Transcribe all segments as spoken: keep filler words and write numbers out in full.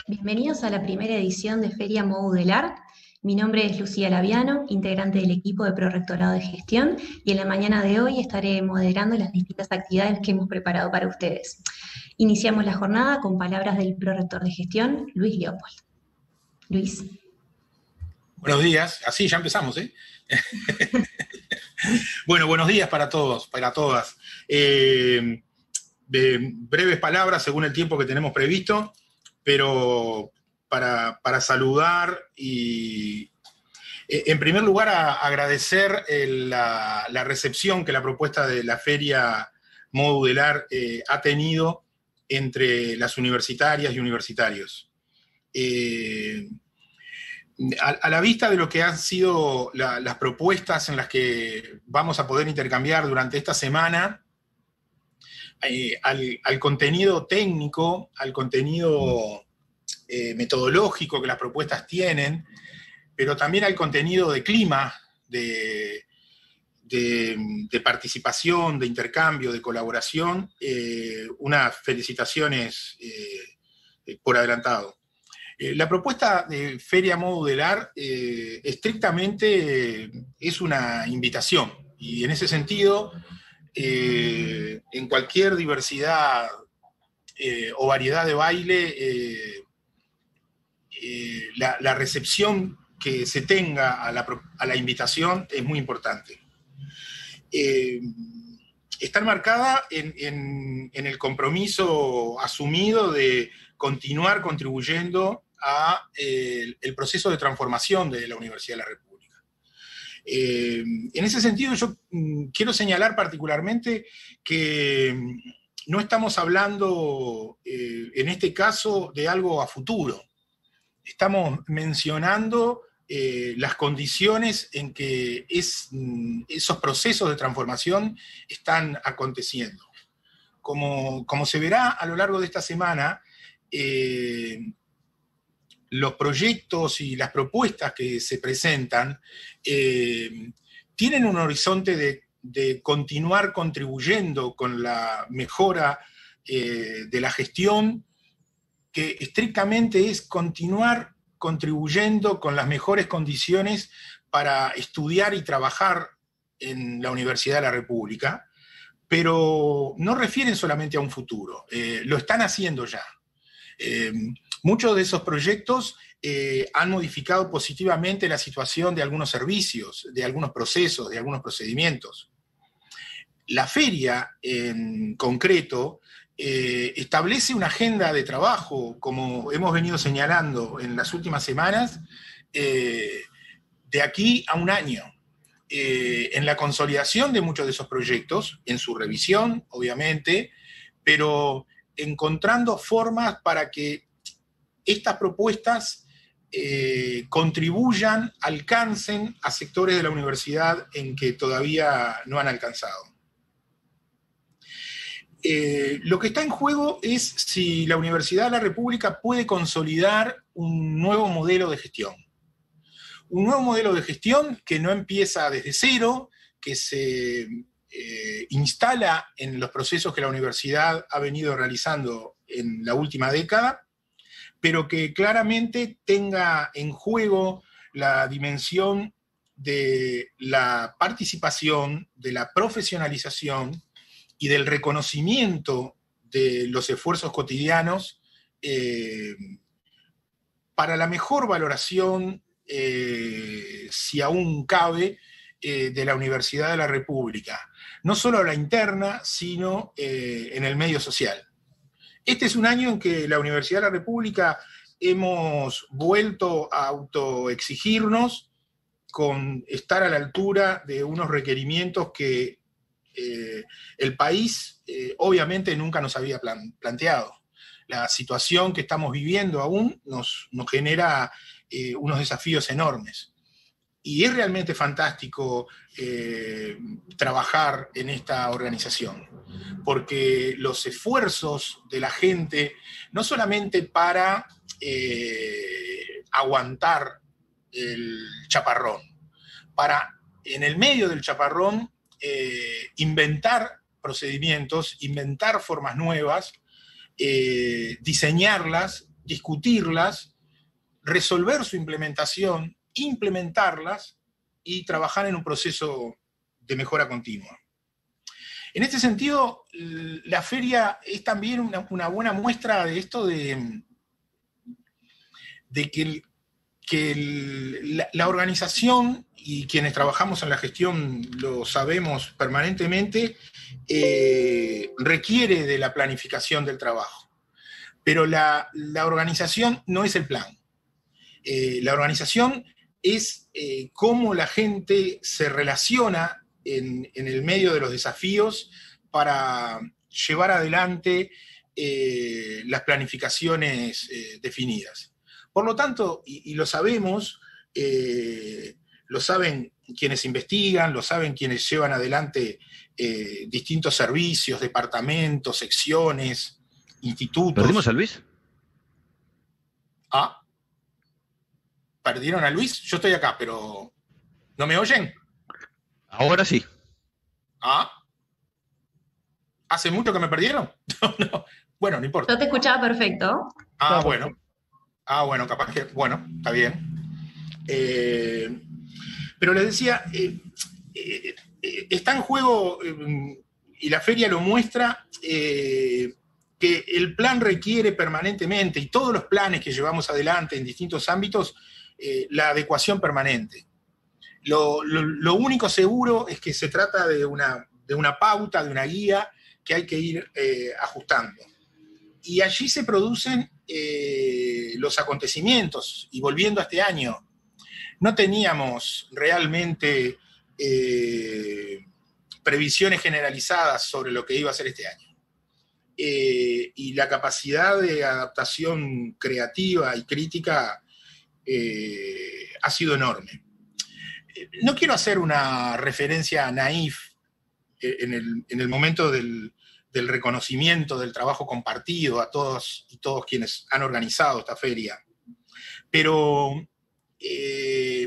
Bienvenidos a la primera edición de Feria Modular. Mi nombre es Lucía Laviano, integrante del equipo de Prorrectorado de Gestión, y en la mañana de hoy estaré moderando las distintas actividades que hemos preparado para ustedes. Iniciamos la jornada con palabras del Prorrector de Gestión, Luis Leopold. Luis. Buenos días, así ya empezamos, ¿eh? Bueno, buenos días para todos, para todas. Eh, breves palabras según el tiempo que tenemos previsto, pero para, para saludar y, eh, en primer lugar, a, agradecer el, la, la recepción que la propuesta de la Feria Modular eh, ha tenido entre las universitarias y universitarios. Eh, A, a la vista de lo que han sido la, las propuestas en las que vamos a poder intercambiar durante esta semana, eh, al, al contenido técnico, al contenido eh, metodológico que las propuestas tienen, pero también al contenido de clima, de, de, de participación, de intercambio, de colaboración, eh, unas felicitaciones eh, por adelantado. Eh, la propuesta de Feria Modular eh, estrictamente es una invitación, y en ese sentido, eh, en cualquier diversidad eh, o variedad de baile, eh, eh, la, la recepción que se tenga a la, a la invitación es muy importante. Eh, está enmarcada en, en, en el compromiso asumido de continuar contribuyendo a eh, el proceso de transformación de la Universidad de la República. Eh, en ese sentido, yo mm, quiero señalar particularmente que mm, no estamos hablando, eh, en este caso, de algo a futuro. Estamos mencionando eh, las condiciones en que es, mm, esos procesos de transformación están aconteciendo. Como, como se verá a lo largo de esta semana, eh, los proyectos y las propuestas que se presentan eh, tienen un horizonte de, de continuar contribuyendo con la mejora eh, de la gestión, que estrictamente es continuar contribuyendo con las mejores condiciones para estudiar y trabajar en la Universidad de la República, pero no refieren solamente a un futuro, eh, lo están haciendo ya. Eh, muchos de esos proyectos eh, han modificado positivamente la situación de algunos servicios, de algunos procesos, de algunos procedimientos. La feria, en concreto, eh, establece una agenda de trabajo, como hemos venido señalando en las últimas semanas, eh, de aquí a un año, eh, en la consolidación de muchos de esos proyectos, en su revisión, obviamente, pero encontrando formas para que estas propuestas eh, contribuyan, alcancen a sectores de la universidad en que todavía no han alcanzado. Eh, lo que está en juego es si la Universidad de la República puede consolidar un nuevo modelo de gestión. Un nuevo modelo de gestión que no empieza desde cero, que se Eh, instala en los procesos que la universidad ha venido realizando en la última década, pero que claramente tenga en juego la dimensión de la participación, de la profesionalización y del reconocimiento de los esfuerzos cotidianos eh, para la mejor valoración, eh, si aún cabe, eh, de la Universidad de la República. No solo a la interna, sino eh, en el medio social. Este es un año en que la Universidad de la República hemos vuelto a autoexigirnos con estar a la altura de unos requerimientos que eh, el país eh, obviamente nunca nos había plan, planteado. La situación que estamos viviendo aún nos, nos genera eh, unos desafíos enormes. Y es realmente fantástico eh, trabajar en esta organización, porque los esfuerzos de la gente, no solamente para eh, aguantar el chaparrón, para en el medio del chaparrón eh, inventar procedimientos, inventar formas nuevas, eh, diseñarlas discutirlas, resolver su implementación, implementarlas y trabajar en un proceso de mejora continua. En este sentido, la feria es también una, una buena muestra de esto de, de que, el, que el, la, la organización, y quienes trabajamos en la gestión lo sabemos permanentemente, eh, requiere de la planificación del trabajo. Pero la, la organización no es el plan. Eh, la organización es eh, cómo la gente se relaciona en, en el medio de los desafíos para llevar adelante eh, las planificaciones eh, definidas. Por lo tanto, y, y lo sabemos, eh, lo saben quienes investigan, lo saben quienes llevan adelante eh, distintos servicios, departamentos, secciones, institutos. ¿Perdimos a Luis? Ah, ¿perdieron a Luis? Yo estoy acá, pero ¿no me oyen? Ahora sí. Ah, ¿hace mucho que me perdieron? No, no. Bueno, no importa. Yo te escuchaba perfecto. Ah, bueno. Ah, bueno, capaz que, bueno, está bien. Eh, pero les decía, eh, eh, eh, está en juego, eh, y la feria lo muestra, eh, que el plan requiere permanentemente, y todos los planes que llevamos adelante en distintos ámbitos, eh, la adecuación permanente. Lo, lo, lo único seguro es que se trata de una, de una pauta, de una guía que hay que ir eh, ajustando. Y allí se producen eh, los acontecimientos. Y volviendo a este año, no teníamos realmente eh, previsiones generalizadas sobre lo que iba a ser este año. Eh, y la capacidad de adaptación creativa y crítica eh, ha sido enorme. No quiero hacer una referencia naif en el, en el momento del, del reconocimiento del trabajo compartido a todos y todos quienes han organizado esta feria, pero eh,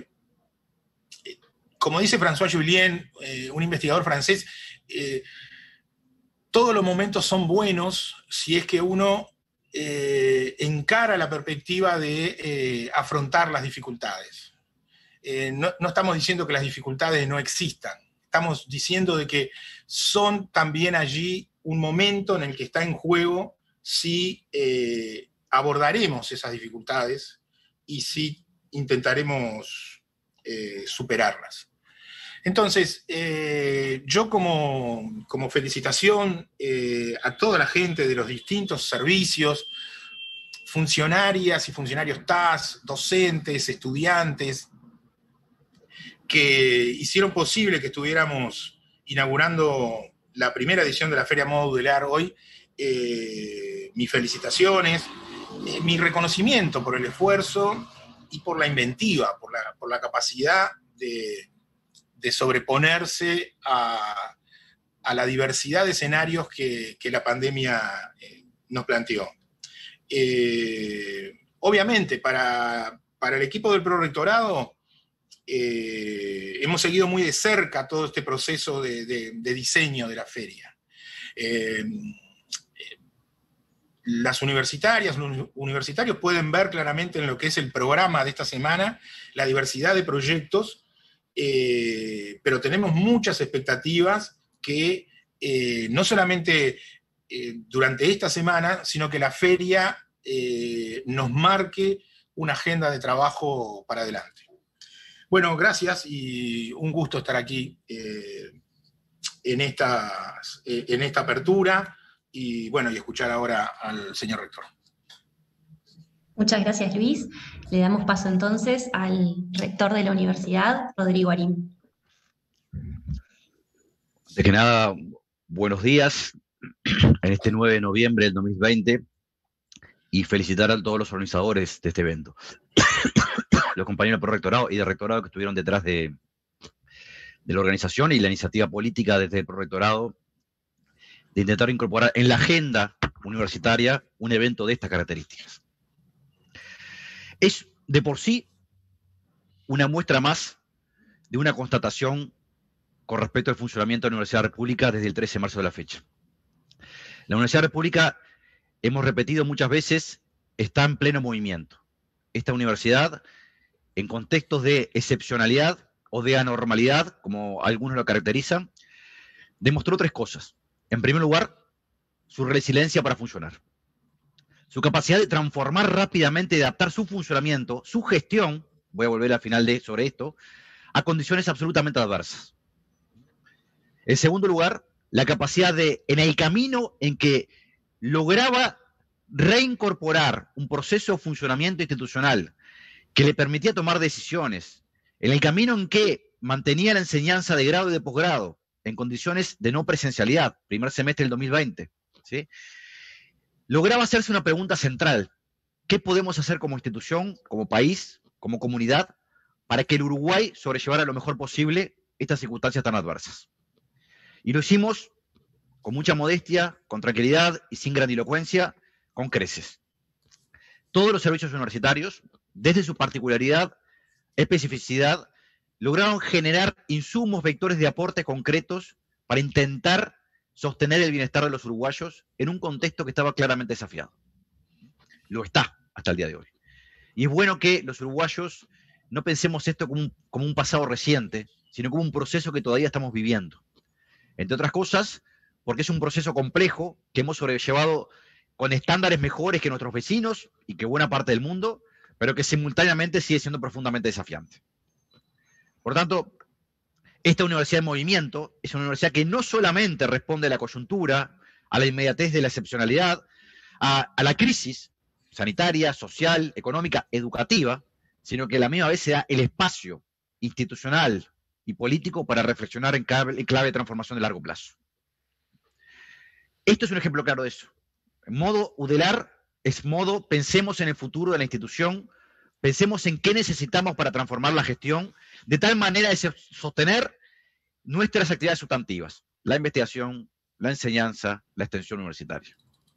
como dice François Julien, eh, un investigador francés, eh, todos los momentos son buenos si es que uno eh, encara la perspectiva de eh, afrontar las dificultades. Eh, no, no estamos diciendo que las dificultades no existan, estamos diciendo de que son también allí un momento en el que está en juego si eh, abordaremos esas dificultades y si intentaremos eh, superarlas. Entonces, eh, yo como, como felicitación eh, a toda la gente de los distintos servicios, funcionarias y funcionarios T A S, docentes, estudiantes, que hicieron posible que estuviéramos inaugurando la primera edición de la Feria Modular hoy, eh, mis felicitaciones, eh, mi reconocimiento por el esfuerzo y por la inventiva, por la, por la capacidad de, de sobreponerse a, a la diversidad de escenarios que, que la pandemia eh, nos planteó. Eh, obviamente, para, para el equipo del Prorrectorado, Eh, hemos seguido muy de cerca todo este proceso de, de, de diseño de la feria. Eh, eh, las universitarias, los universitarios pueden ver claramente en lo que es el programa de esta semana la diversidad de proyectos, eh, pero tenemos muchas expectativas que eh, no solamente eh, durante esta semana, sino que la feria eh, nos marque una agenda de trabajo para adelante. Bueno, gracias y un gusto estar aquí eh, en, esta, eh, en esta apertura y, bueno, y escuchar ahora al señor rector. Muchas gracias, Luis. Le damos paso entonces al rector de la universidad, Rodrigo Arim. De que nada, buenos días en este nueve de noviembre del dos mil veinte y felicitar a todos los organizadores de este evento. Los compañeros del Prorrectorado y de Rectorado que estuvieron detrás de, de la organización y la iniciativa política desde el Prorrectorado de intentar incorporar en la agenda universitaria un evento de estas características. Es de por sí una muestra más de una constatación con respecto al funcionamiento de la Universidad República desde el trece de marzo de la fecha. La Universidad República, hemos repetido muchas veces, está en pleno movimiento. Esta universidad, en contextos de excepcionalidad o de anormalidad, como algunos lo caracterizan, demostró tres cosas. En primer lugar, su resiliencia para funcionar. Su capacidad de transformar rápidamente y adaptar su funcionamiento, su gestión, voy a volver al final de, sobre esto, a condiciones absolutamente adversas. En segundo lugar, la capacidad de, en el camino en que lograba reincorporar un proceso de funcionamiento institucional que le permitía tomar decisiones, en el camino en que mantenía la enseñanza de grado y de posgrado en condiciones de no presencialidad, primer semestre del dos mil veinte, ¿sí? Lograba hacerse una pregunta central: ¿qué podemos hacer como institución, como país, como comunidad, para que el Uruguay sobrellevara lo mejor posible estas circunstancias tan adversas? Y lo hicimos con mucha modestia, con tranquilidad y sin grandilocuencia, con creces. Todos los servicios universitarios, desde su particularidad, especificidad, lograron generar insumos, vectores de aporte concretos para intentar sostener el bienestar de los uruguayos en un contexto que estaba claramente desafiado. Lo está hasta el día de hoy. Y es bueno que los uruguayos no pensemos esto como un, como un pasado reciente, sino como un proceso que todavía estamos viviendo. Entre otras cosas, porque es un proceso complejo que hemos sobrellevado con estándares mejores que nuestros vecinos y que buena parte del mundo, pero que simultáneamente sigue siendo profundamente desafiante. Por tanto, esta universidad de movimiento es una universidad que no solamente responde a la coyuntura, a la inmediatez de la excepcionalidad, a, a la crisis sanitaria, social, económica, educativa, sino que a la misma vez se da el espacio institucional y político para reflexionar en clave, en clave de transformación de largo plazo. Esto es un ejemplo claro de eso. En modo Udelar es modo, pensemos en el futuro de la institución, pensemos en qué necesitamos para transformar la gestión, de tal manera de sostener nuestras actividades sustantivas, la investigación, la enseñanza, la extensión universitaria.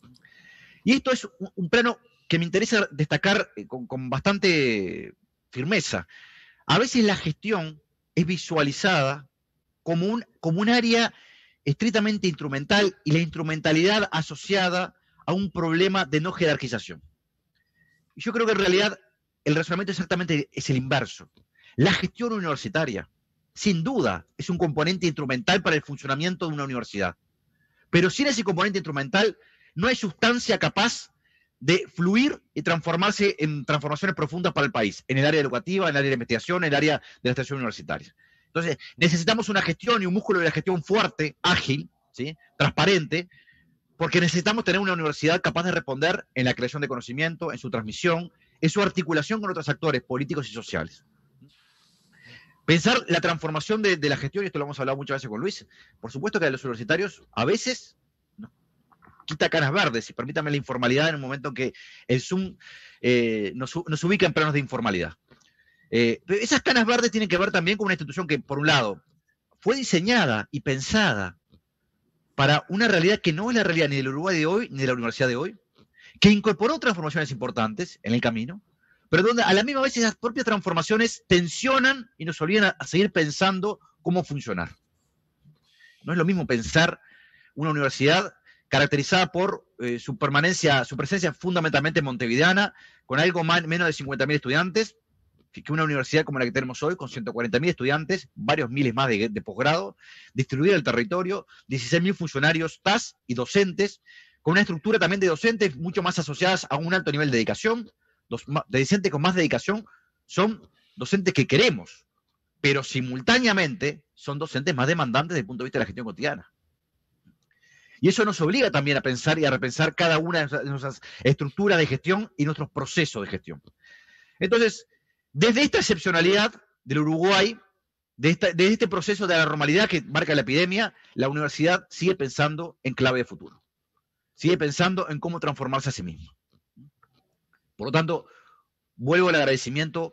Y esto es un, un plano que me interesa destacar con, con bastante firmeza. A veces la gestión es visualizada como un, como un área estrictamente instrumental y la instrumentalidad asociada a un problema de no jerarquización. Y yo creo que en realidad el razonamiento exactamente es el inverso. La gestión universitaria, sin duda, es un componente instrumental para el funcionamiento de una universidad. Pero sin ese componente instrumental no hay sustancia capaz de fluir y transformarse en transformaciones profundas para el país, en el área educativa, en el área de investigación, en el área de la extensión universitaria. Entonces, necesitamos una gestión y un músculo de la gestión fuerte, ágil, ¿sí?, transparente, porque necesitamos tener una universidad capaz de responder en la creación de conocimiento, en su transmisión, en su articulación con otros actores políticos y sociales. Pensar la transformación de, de la gestión, y esto lo hemos hablado muchas veces con Luis, por supuesto que a los universitarios a veces nos quita canas verdes, y permítame la informalidad en un momento en que el Zoom eh, nos, nos ubica en planos de informalidad. Eh, pero esas canas verdes tienen que ver también con una institución que, por un lado, fue diseñada y pensada para una realidad que no es la realidad ni del Uruguay de hoy, ni de la universidad de hoy, que incorporó transformaciones importantes en el camino, pero donde a la misma vez esas propias transformaciones tensionan y nos obligan a, a seguir pensando cómo funcionar. No es lo mismo pensar una universidad caracterizada por eh, su permanencia, su presencia fundamentalmente montevideana, con algo más, menos de cincuenta mil estudiantes, que una universidad como la que tenemos hoy, con ciento cuarenta mil estudiantes, varios miles más de, de posgrado, distribuida en el territorio, dieciséis mil funcionarios T A S y docentes, con una estructura también de docentes mucho más asociadas a un alto nivel de dedicación. Los de docentes con más dedicación son docentes que queremos, pero simultáneamente son docentes más demandantes desde el punto de vista de la gestión cotidiana. Y eso nos obliga también a pensar y a repensar cada una de nuestras estructuras de gestión y nuestros procesos de gestión. Entonces, desde esta excepcionalidad del Uruguay, de, esta, de este proceso de la normalidad que marca la epidemia, la universidad sigue pensando en clave de futuro. Sigue pensando en cómo transformarse a sí misma. Por lo tanto, vuelvo al agradecimiento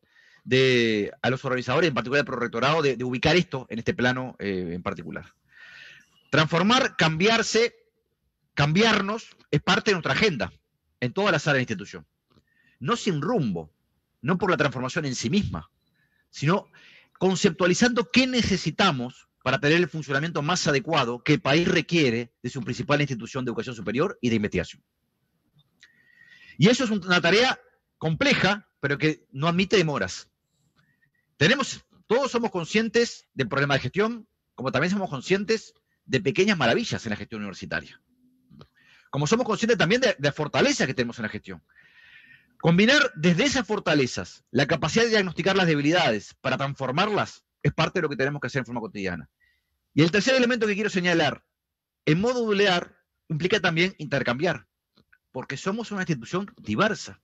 de, a los organizadores, en particular al Prorrectorado, de, de ubicar esto en este plano eh, en particular. Transformar, cambiarse, cambiarnos, es parte de nuestra agenda en todas las áreas de la institución. No sin rumbo, no por la transformación en sí misma, sino conceptualizando qué necesitamos para tener el funcionamiento más adecuado que el país requiere de su principal institución de educación superior y de investigación. Y eso es una tarea compleja, pero que no admite demoras. Tenemos, todos somos conscientes del problema de gestión, como también somos conscientes de pequeñas maravillas en la gestión universitaria. Como somos conscientes también de, de fortalezas que tenemos en la gestión. Combinar desde esas fortalezas la capacidad de diagnosticar las debilidades para transformarlas es parte de lo que tenemos que hacer en forma cotidiana. Y el tercer elemento que quiero señalar, en modular implica también intercambiar, porque somos una institución diversa.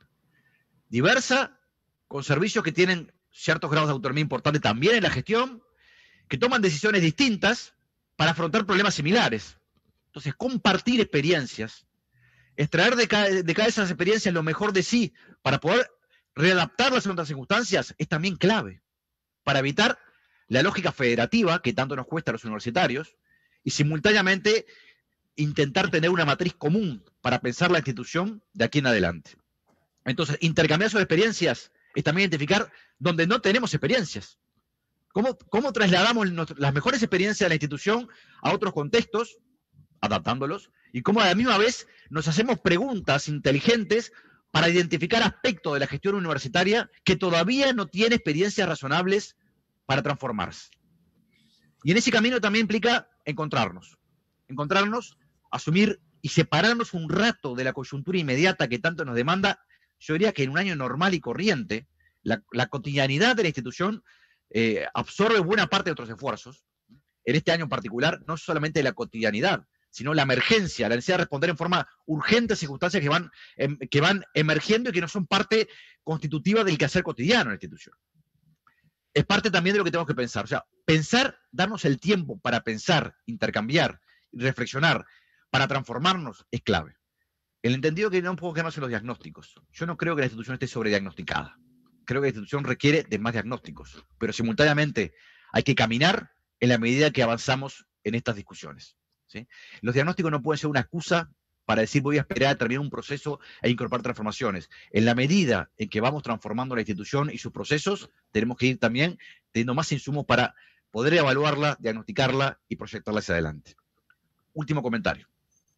Diversa, con servicios que tienen ciertos grados de autonomía importantes también en la gestión, que toman decisiones distintas para afrontar problemas similares. Entonces, compartir experiencias, extraer de cada, de cada esas experiencias lo mejor de sí para poder readaptarlas en otras circunstancias es también clave para evitar la lógica federativa que tanto nos cuesta a los universitarios y simultáneamente intentar tener una matriz común para pensar la institución de aquí en adelante. Entonces, intercambiar sus experiencias es también identificar donde no tenemos experiencias. ¿Cómo, cómo trasladamos las mejores experiencias de la institución a otros contextos, adaptándolos? Y cómo a la misma vez nos hacemos preguntas inteligentes para identificar aspectos de la gestión universitaria que todavía no tiene experiencias razonables para transformarse. Y en ese camino también implica encontrarnos. Encontrarnos, asumir y separarnos un rato de la coyuntura inmediata que tanto nos demanda. Yo diría que en un año normal y corriente, la, la cotidianidad de la institución eh, absorbe buena parte de otros esfuerzos. En este año en particular, no solamente la cotidianidad, sino la emergencia, la necesidad de responder en forma urgente a circunstancias que van, em, que van emergiendo y que no son parte constitutiva del quehacer cotidiano en la institución. Es parte también de lo que tenemos que pensar. O sea, pensar, darnos el tiempo para pensar, intercambiar, reflexionar, para transformarnos, es clave. El entendido que no podemos quedarnos en los diagnósticos. Yo no creo que la institución esté sobrediagnosticada. Creo que la institución requiere de más diagnósticos, pero simultáneamente hay que caminar en la medida que avanzamos en estas discusiones, ¿sí? Los diagnósticos no pueden ser una excusa para decir voy a esperar a terminar un proceso e incorporar transformaciones. En la medida en que vamos transformando la institución y sus procesos, tenemos que ir también teniendo más insumos para poder evaluarla, diagnosticarla y proyectarla hacia adelante. Último comentario.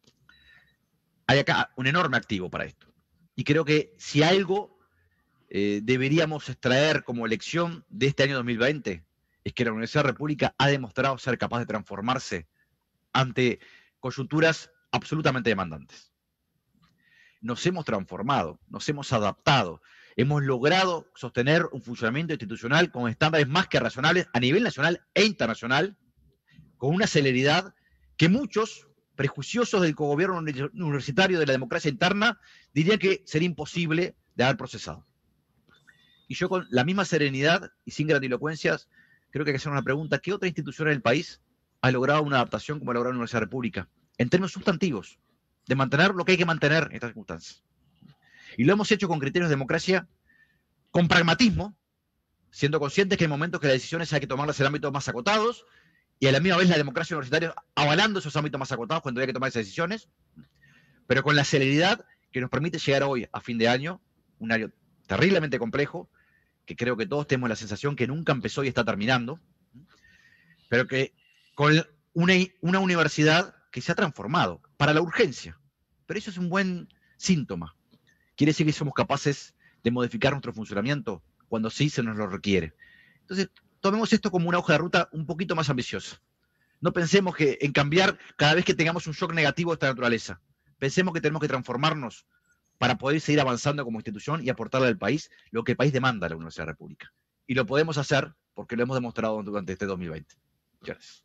Hay acá un enorme activo para esto. Y creo que si algo eh, deberíamos extraer como lección de este año dos mil veinte, es que la Universidad de la República ha demostrado ser capaz de transformarse ante coyunturas absolutamente demandantes. Nos hemos transformado, nos hemos adaptado, hemos logrado sostener un funcionamiento institucional con estándares más que razonables a nivel nacional e internacional, con una celeridad que muchos prejuiciosos del cogobierno universitario de la democracia interna dirían que sería imposible de haber procesado. Y yo con la misma serenidad y sin grandilocuencias creo que hay que hacer una pregunta: ¿qué otra institución en el país ha logrado una adaptación como ha logrado la Universidad de la República? En términos sustantivos, de mantener lo que hay que mantener en estas circunstancias. Y lo hemos hecho con criterios de democracia, con pragmatismo, siendo conscientes que hay momentos que las decisiones hay que tomarlas en ámbitos más acotados, y a la misma vez la democracia universitaria avalando esos ámbitos más acotados cuando hay que tomar esas decisiones, pero con la celeridad que nos permite llegar hoy, a fin de año, un año terriblemente complejo, que creo que todos tenemos la sensación que nunca empezó y está terminando, pero que con una, una universidad que se ha transformado para la urgencia. Pero eso es un buen síntoma. Quiere decir que somos capaces de modificar nuestro funcionamiento cuando sí se nos lo requiere. Entonces, tomemos esto como una hoja de ruta un poquito más ambiciosa. No pensemos que en cambiar cada vez que tengamos un shock negativo de esta naturaleza. Pensemos que tenemos que transformarnos para poder seguir avanzando como institución y aportarle al país lo que el país demanda a la Universidad de la República. Y lo podemos hacer porque lo hemos demostrado durante este dos mil veinte. Gracias.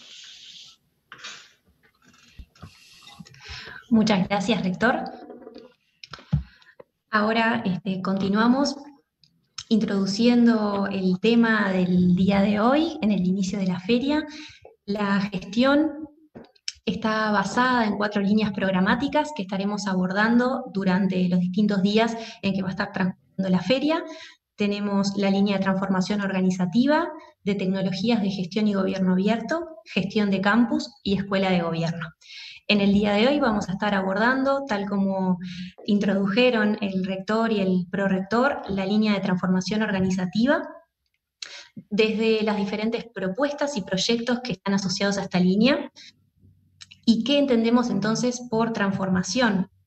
Muchas gracias, rector. Ahora este, continuamos introduciendo el tema del día de hoy, en el inicio de la feria. La gestión está basada en cuatro líneas programáticas que estaremos abordando durante los distintos días en que va a estar transcurriendo la feria. Tenemos la línea de transformación organizativa, de tecnologías de gestión y gobierno abierto, gestión de campus y escuela de gobierno. En el día de hoy vamos a estar abordando, tal como introdujeron el rector y el prorector, la línea de transformación organizativa, desde las diferentes propuestas y proyectos que están asociados a esta línea. ¿Y qué entendemos entonces por transformación?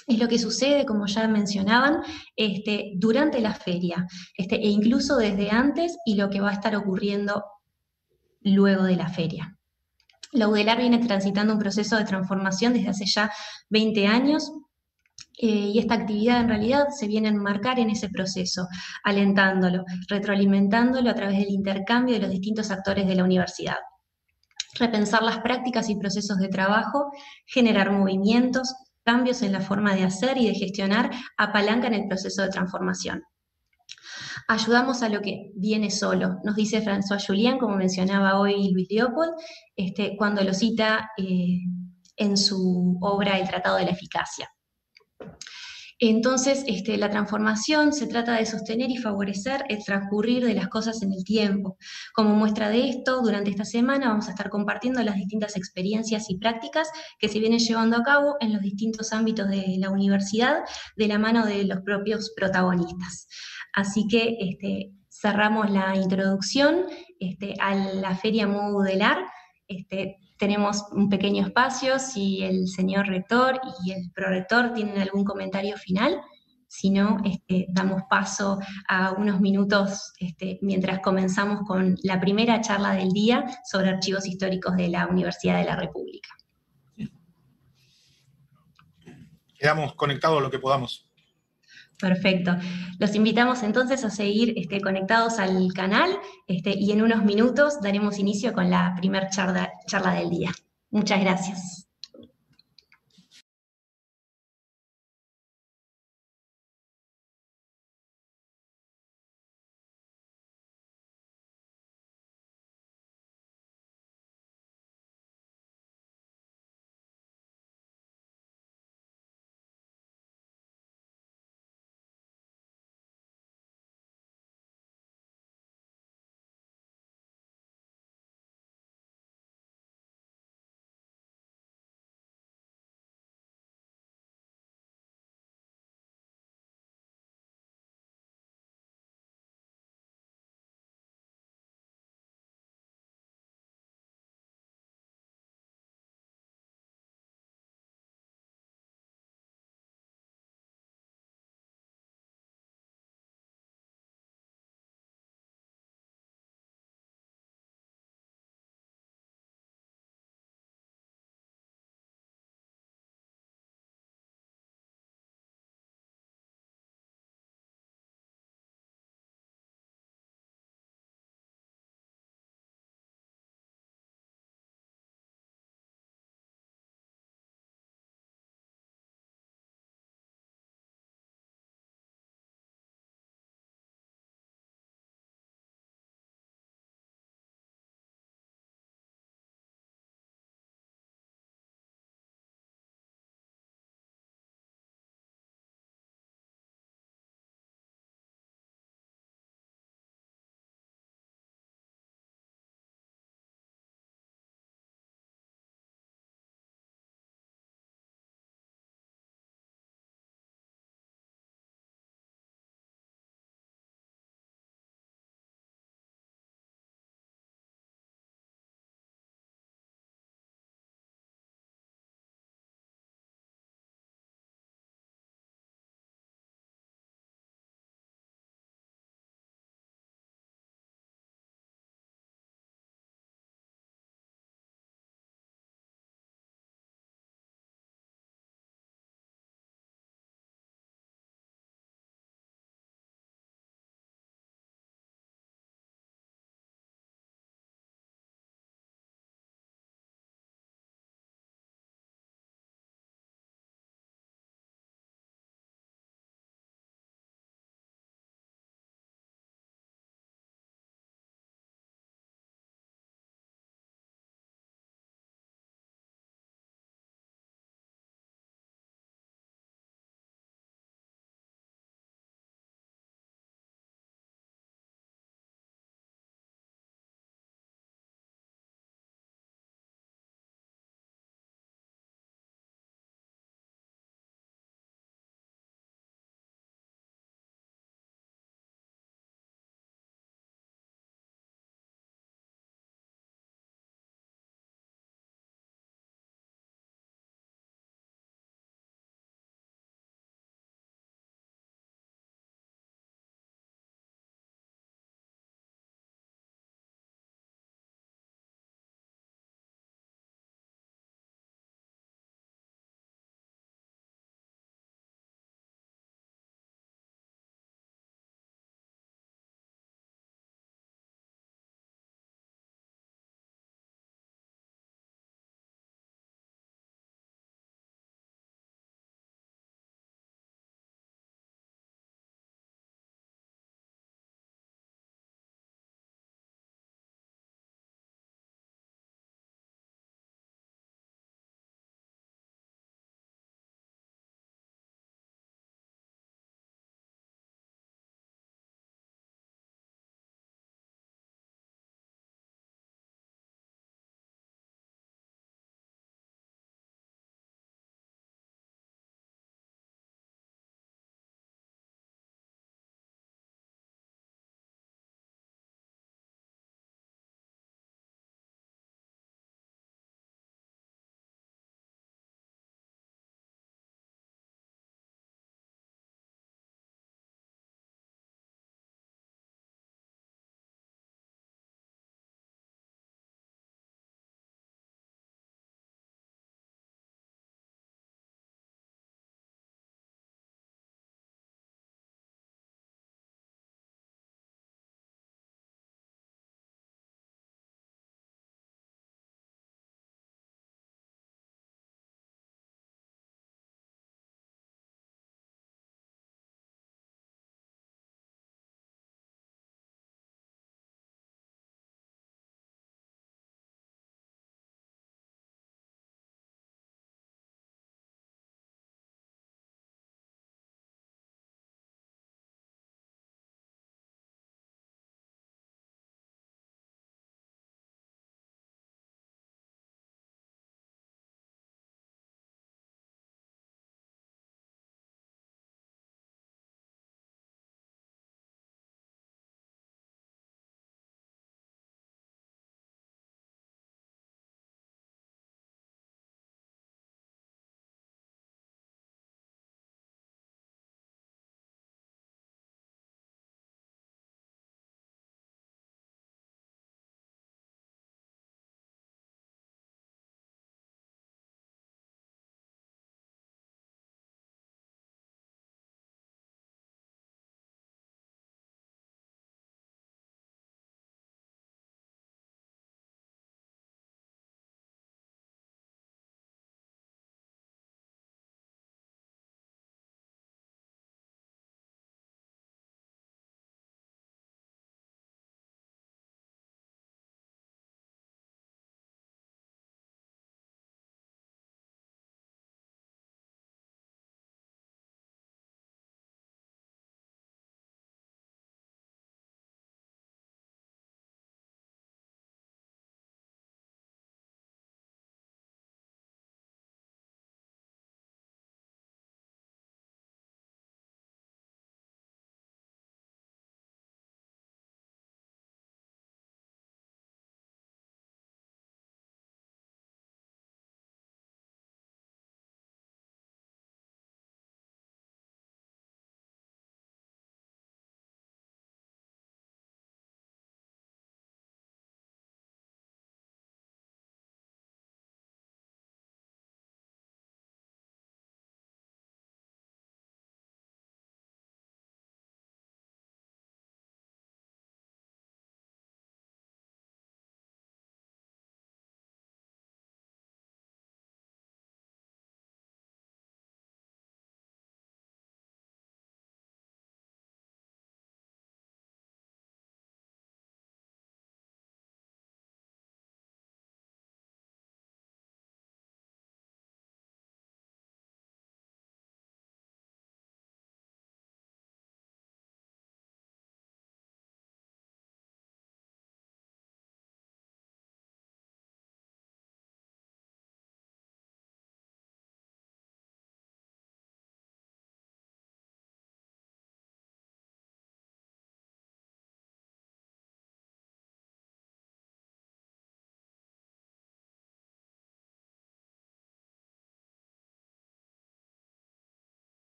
es lo que sucede, como ya mencionaban, este, durante la feria, este, e incluso desde antes y lo que va a estar ocurriendo luego de la feria. La U D E L A R viene transitando un proceso de transformación desde hace ya veinte años, eh, y esta actividad en realidad se viene a enmarcar en ese proceso, alentándolo, retroalimentándolo a través del intercambio de los distintos actores de la universidad. Repensar las prácticas y procesos de trabajo, generar movimientos, cambios en la forma de hacer y de gestionar, apalancan el proceso de transformación. Ayudamos a lo que viene solo, nos dice François Julián, como mencionaba hoy Luis Leopold, este, cuando lo cita eh, en su obra El Tratado de la Eficacia. Entonces, este, la transformación se trata de sostener y favorecer el transcurrir de las cosas en el tiempo. Como muestra de esto, durante esta semana vamos a estar compartiendo las distintas experiencias y prácticas que se vienen llevando a cabo en los distintos ámbitos de la universidad, de la mano de los propios protagonistas. Así que este, cerramos la introducción este, a la Feria M O U D E L A R. Este, tenemos un pequeño espacio, si el señor rector y el prorector tienen algún comentario final, si no, este, damos paso a unos minutos este, mientras comenzamos con la primera charla del día sobre archivos históricos de la Universidad de la República. Quedamos conectados lo que podamos. Perfecto. Los invitamos entonces a seguir este, conectados al canal este, y en unos minutos daremos inicio con la primera charla, charla del día. Muchas gracias.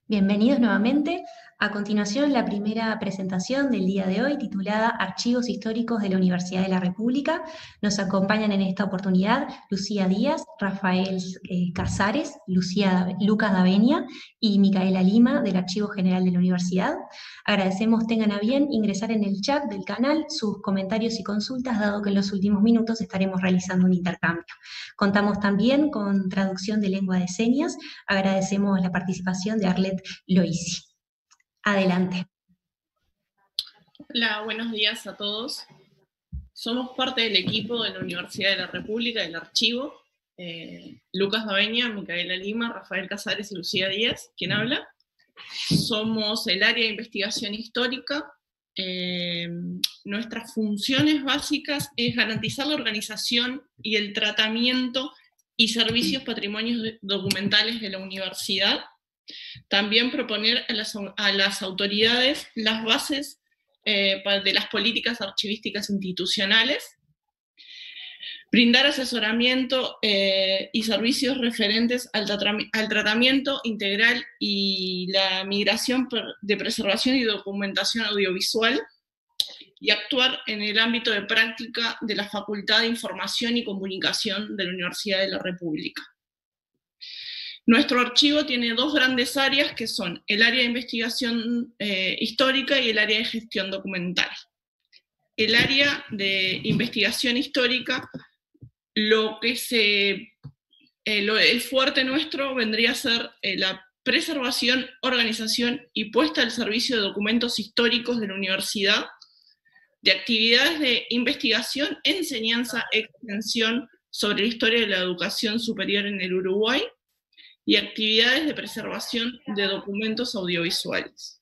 Bienvenidos nuevamente. A continuación, la primera presentación del día de hoy, titulada Archivos Históricos de la Universidad de la República. Nos acompañan en esta oportunidad Lucía Díaz, Rafael eh, Casares, Lucía, Lucas Davenia y Micaela Lima, del Archivo General de la Universidad. Agradecemos tengan a bien ingresar en el chat del canal sus comentarios y consultas, dado que en los últimos minutos estaremos realizando un intercambio. Contamos también con traducción de lengua de señas. Agradecemos la participación de Arlet Loisi. Adelante. Hola, buenos días a todos. Somos parte del equipo de la Universidad de la República, del archivo. Eh, Lucas Davenia, Micaela Lima, Rafael Casares y Lucía Díaz, ¿quién habla? Somos el área de investigación histórica. Eh, nuestras funciones básicas es garantizar la organización y el tratamiento y servicios patrimonios documentales de la universidad. También proponer a las, a las autoridades las bases eh, de las políticas archivísticas institucionales, brindar asesoramiento eh, y servicios referentes al, al tratamiento integral y la migración de preservación y documentación audiovisual, y actuar en el ámbito de práctica de la Facultad de Información y Comunicación de la Universidad de la República. Nuestro archivo tiene dos grandes áreas, que son el área de investigación eh, histórica y el área de gestión documental. El área de investigación histórica, lo que se, eh, lo, el fuerte nuestro vendría a ser eh, la preservación, organización y puesta al servicio de documentos históricos de la universidad, de actividades de investigación, enseñanza, extensión sobre la historia de la educación superior en el Uruguay, y actividades de preservación de documentos audiovisuales.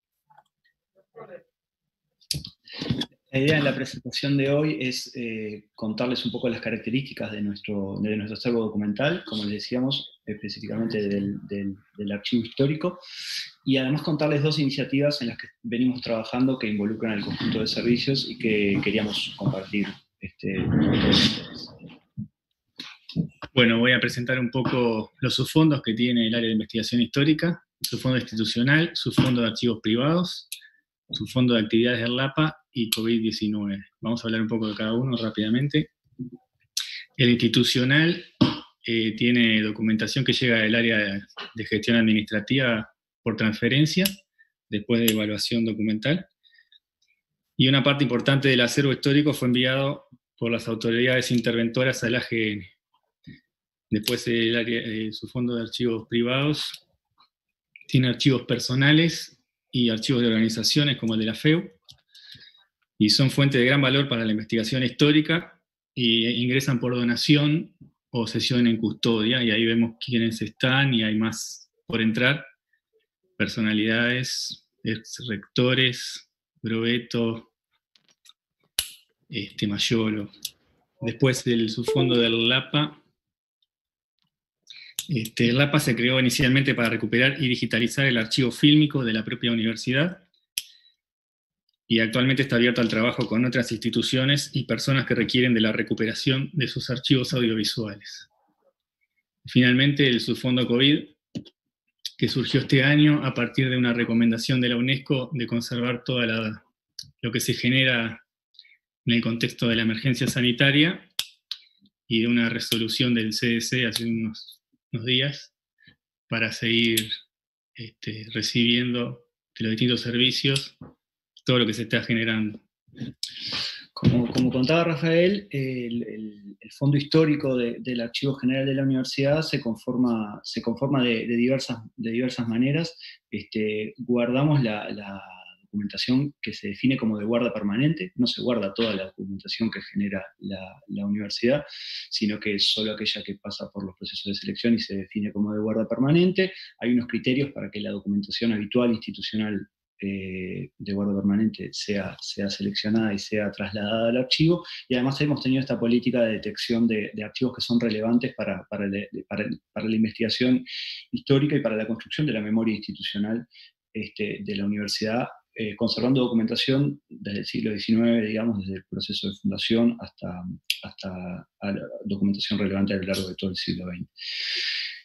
La idea en la presentación de hoy es eh, contarles un poco las características de nuestro, de nuestro acervo documental, como les decíamos, específicamente del, del, del archivo histórico, y además contarles dos iniciativas en las que venimos trabajando que involucran al conjunto de servicios y que queríamos compartir este, con todos ustedes. Bueno, voy a presentar un poco los subfondos que tiene el área de investigación histórica, su fondo institucional, su fondo de archivos privados, su fondo de actividades del LAPA y COVID diecinueve. Vamos a hablar un poco de cada uno rápidamente. El institucional eh, tiene documentación que llega del área de gestión administrativa por transferencia, después de evaluación documental. Y una parte importante del acervo histórico fue enviado por las autoridades interventoras al A G N. Después el área, eh, su fondo de archivos privados tiene archivos personales y archivos de organizaciones como el de la F E U, y son fuente de gran valor para la investigación histórica, y ingresan por donación o cesión en custodia, y ahí vemos quiénes están, y hay más por entrar: personalidades, ex rectores, Brovetto, este, Mayolo. Después del subfondo del LAPA. Este, el LAPA se creó inicialmente para recuperar y digitalizar el archivo fílmico de la propia universidad, y actualmente está abierto al trabajo con otras instituciones y personas que requieren de la recuperación de sus archivos audiovisuales. Finalmente, el subfondo COVID, que surgió este año a partir de una recomendación de la UNESCO de conservar todo lo que se genera en el contexto de la emergencia sanitaria, y de una resolución del C D C hace unos unos días, para seguir este, recibiendo de los distintos servicios todo lo que se está generando. Como, como contaba Rafael, el, el, el fondo histórico de, del Archivo General de la Universidad se conforma, se conforma de, de, diversas, de diversas maneras. Este, guardamos la, la documentación que se define como de guarda permanente. No se guarda toda la documentación que genera la, la universidad, sino que es solo aquella que pasa por los procesos de selección y se define como de guarda permanente. Hay unos criterios para que la documentación habitual institucional eh, de guarda permanente sea, sea seleccionada y sea trasladada al archivo, y además hemos tenido esta política de detección de, de archivos que son relevantes para, para, le, para, para la investigación histórica y para la construcción de la memoria institucional este, de la universidad, Eh, conservando documentación desde el siglo diecinueve, digamos, desde el proceso de fundación hasta, hasta a la documentación relevante a lo largo de todo el siglo veinte.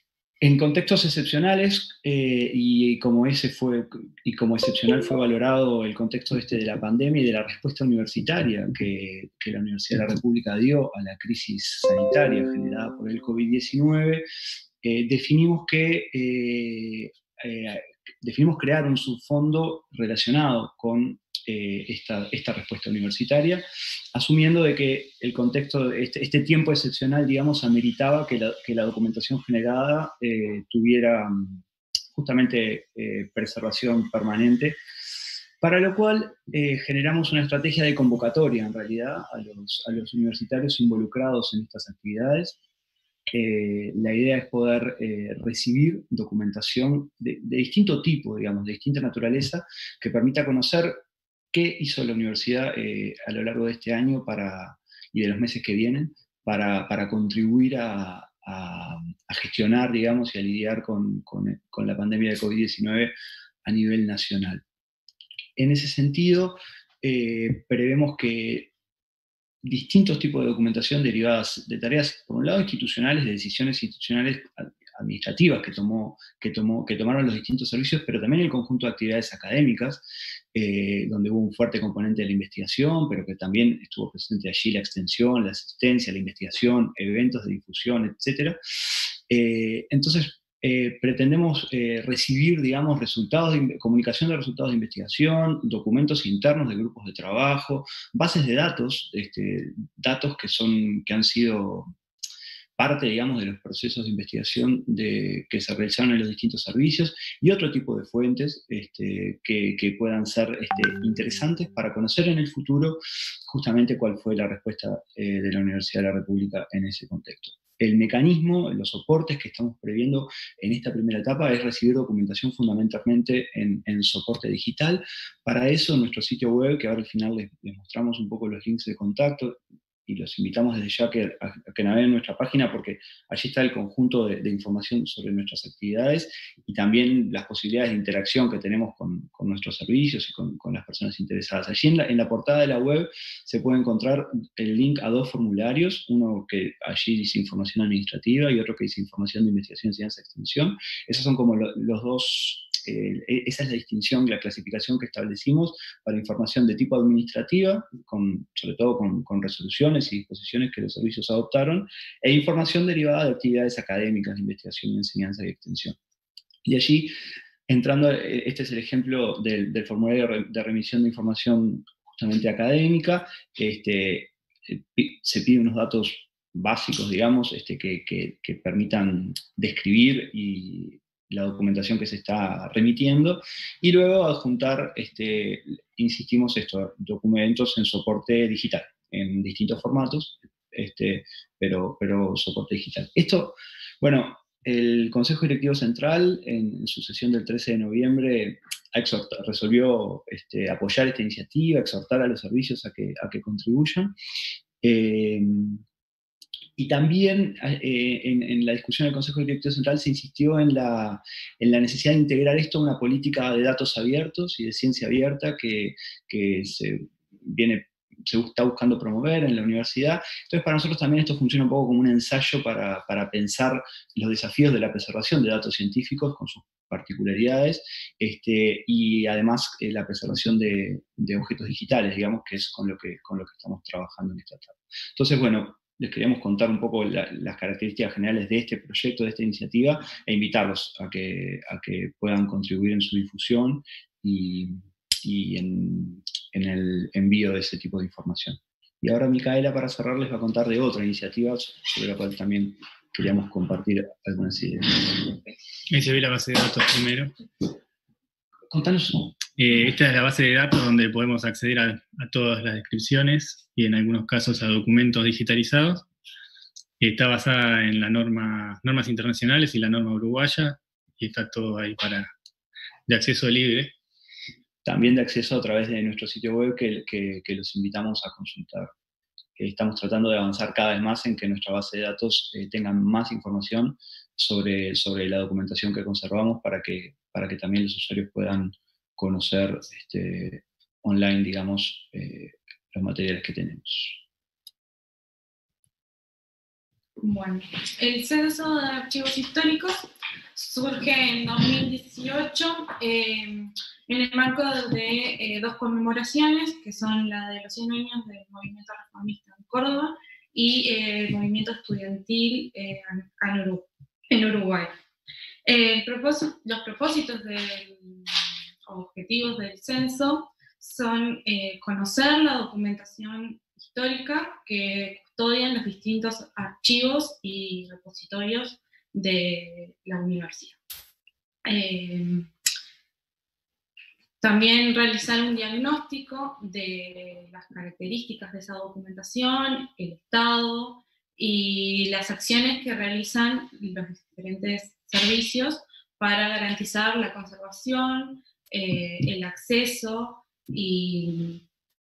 En contextos excepcionales, eh, y, como ese fue, y como excepcional fue valorado el contexto este de la pandemia y de la respuesta universitaria que, que la Universidad de la República dio a la crisis sanitaria generada por el COVID diecinueve, eh, definimos que eh, eh, definimos crear un subfondo relacionado con eh, esta, esta respuesta universitaria, asumiendo de que el contexto, este, este tiempo excepcional, digamos, ameritaba que la, que la documentación generada eh, tuviera justamente eh, preservación permanente, para lo cual eh, generamos una estrategia de convocatoria, en realidad, a los, a los universitarios involucrados en estas actividades. Eh, la idea es poder eh, recibir documentación de, de distinto tipo, digamos, de distinta naturaleza, que permita conocer qué hizo la universidad eh, a lo largo de este año para, y de los meses que vienen para, para contribuir a, a, a gestionar, digamos, y a lidiar con, con, con la pandemia de COVID diecinueve a nivel nacional. En ese sentido, eh, prevemos que distintos tipos de documentación derivadas de tareas, por un lado, institucionales, de decisiones institucionales administrativas que, tomó, que, tomó, que tomaron los distintos servicios, pero también el conjunto de actividades académicas, eh, donde hubo un fuerte componente de la investigación, pero que también estuvo presente allí la extensión, la asistencia, la investigación, eventos de difusión, etcétera. Eh, entonces, Eh, pretendemos eh, recibir, digamos, resultados de comunicación de resultados de investigación, documentos internos de grupos de trabajo, bases de datos, este, datos que, son, que han sido parte, digamos, de los procesos de investigación de, que se realizaron en los distintos servicios, y otro tipo de fuentes este, que, que puedan ser este, interesantes para conocer en el futuro justamente cuál fue la respuesta eh, de la Universidad de la República en ese contexto. El mecanismo, los soportes que estamos previendo en esta primera etapa es recibir documentación fundamentalmente en, en soporte digital. Para eso, nuestro sitio web, que ahora al final les, les mostramos un poco los links de contacto, y los invitamos desde ya a que, a, a que naveguen nuestra página, porque allí está el conjunto de, de información sobre nuestras actividades y también las posibilidades de interacción que tenemos con, con nuestros servicios y con, con las personas interesadas. Allí en la, en la portada de la web se puede encontrar el link a dos formularios, uno que allí dice información administrativa y otro que dice información de investigación, enseñanza y extensión. Esos son como lo, los dos... Eh, esa es la distinción, la clasificación que establecimos para información de tipo administrativa, con, sobre todo con, con resoluciones y disposiciones que los servicios adoptaron, e información derivada de actividades académicas de investigación y enseñanza y extensión. Y allí, entrando, este es el ejemplo del, del formulario de remisión de información justamente académica, este, se pide unos datos básicos, digamos, este, que, que, que permitan describir y la documentación que se está remitiendo, y luego adjuntar, este, insistimos, estos documentos en soporte digital, en distintos formatos, este, pero, pero soporte digital. Esto, bueno, el Consejo Directivo Central, en, en su sesión del trece de noviembre, exhorta, resolvió este, apoyar esta iniciativa, exhortar a los servicios a que, a que contribuyan. Eh, Y también eh, en, en la discusión del Consejo Directivo Central se insistió en la, en la necesidad de integrar esto a una política de datos abiertos y de ciencia abierta que, que se, viene, se está buscando promover en la universidad. Entonces, para nosotros también esto funciona un poco como un ensayo para, para pensar los desafíos de la preservación de datos científicos con sus particularidades, este, y además eh, la preservación de, de objetos digitales, digamos, que es con lo que, con lo que estamos trabajando en esta etapa. Entonces, bueno, les queríamos contar un poco la, las características generales de este proyecto, de esta iniciativa, e invitarlos a que, a que puedan contribuir en su difusión y, y en, en el envío de ese tipo de información. Y ahora Micaela, para cerrar, les va a contar de otra iniciativa sobre la cual también queríamos compartir algunas ideas. Ahí se ve la base de datos primero. Contanos. Eh, esta es la base de datos donde podemos acceder a, a todas las descripciones y en algunos casos a documentos digitalizados. Está basada en las norma, normas internacionales y la norma uruguaya, y está todo ahí para, de acceso libre. También de acceso a través de nuestro sitio web que, que, que los invitamos a consultar. Estamos tratando de avanzar cada vez más en que nuestra base de datos eh, tenga más información sobre, sobre la documentación que conservamos para que, para que también los usuarios puedan conocer este, online, digamos, eh, los materiales que tenemos. Bueno, el Censo de Archivos Históricos surge en dos mil dieciocho eh, en el marco de eh, dos conmemoraciones, que son la de los cien años del movimiento reformista en Córdoba y eh, el movimiento estudiantil eh, en Uruguay. El propósito, los propósitos del, objetivos del censo son eh, conocer la documentación histórica que custodian los distintos archivos y repositorios de la universidad. Eh, también realizar un diagnóstico de las características de esa documentación, el estado y las acciones que realizan los diferentes servicios para garantizar la conservación, eh, el acceso y,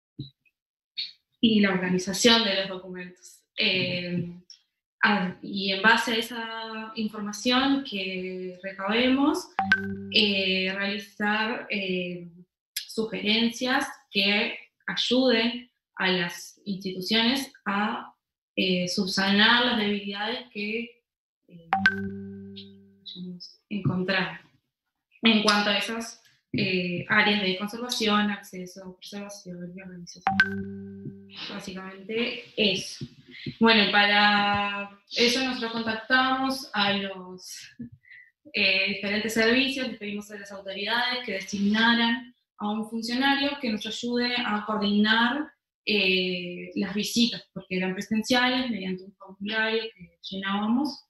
y la organización de los documentos. Eh, y en base a esa información que recabemos, eh, realizar eh, sugerencias que ayuden a las instituciones a eh, subsanar las debilidades que eh, encontrar en cuanto a esas eh, áreas de conservación, acceso, preservación y organización. Básicamente eso. Bueno, para eso nosotros contactamos a los eh, diferentes servicios, les pedimos a las autoridades que designaran a un funcionario que nos ayude a coordinar eh, las visitas, porque eran presenciales, mediante un formulario que llenábamos.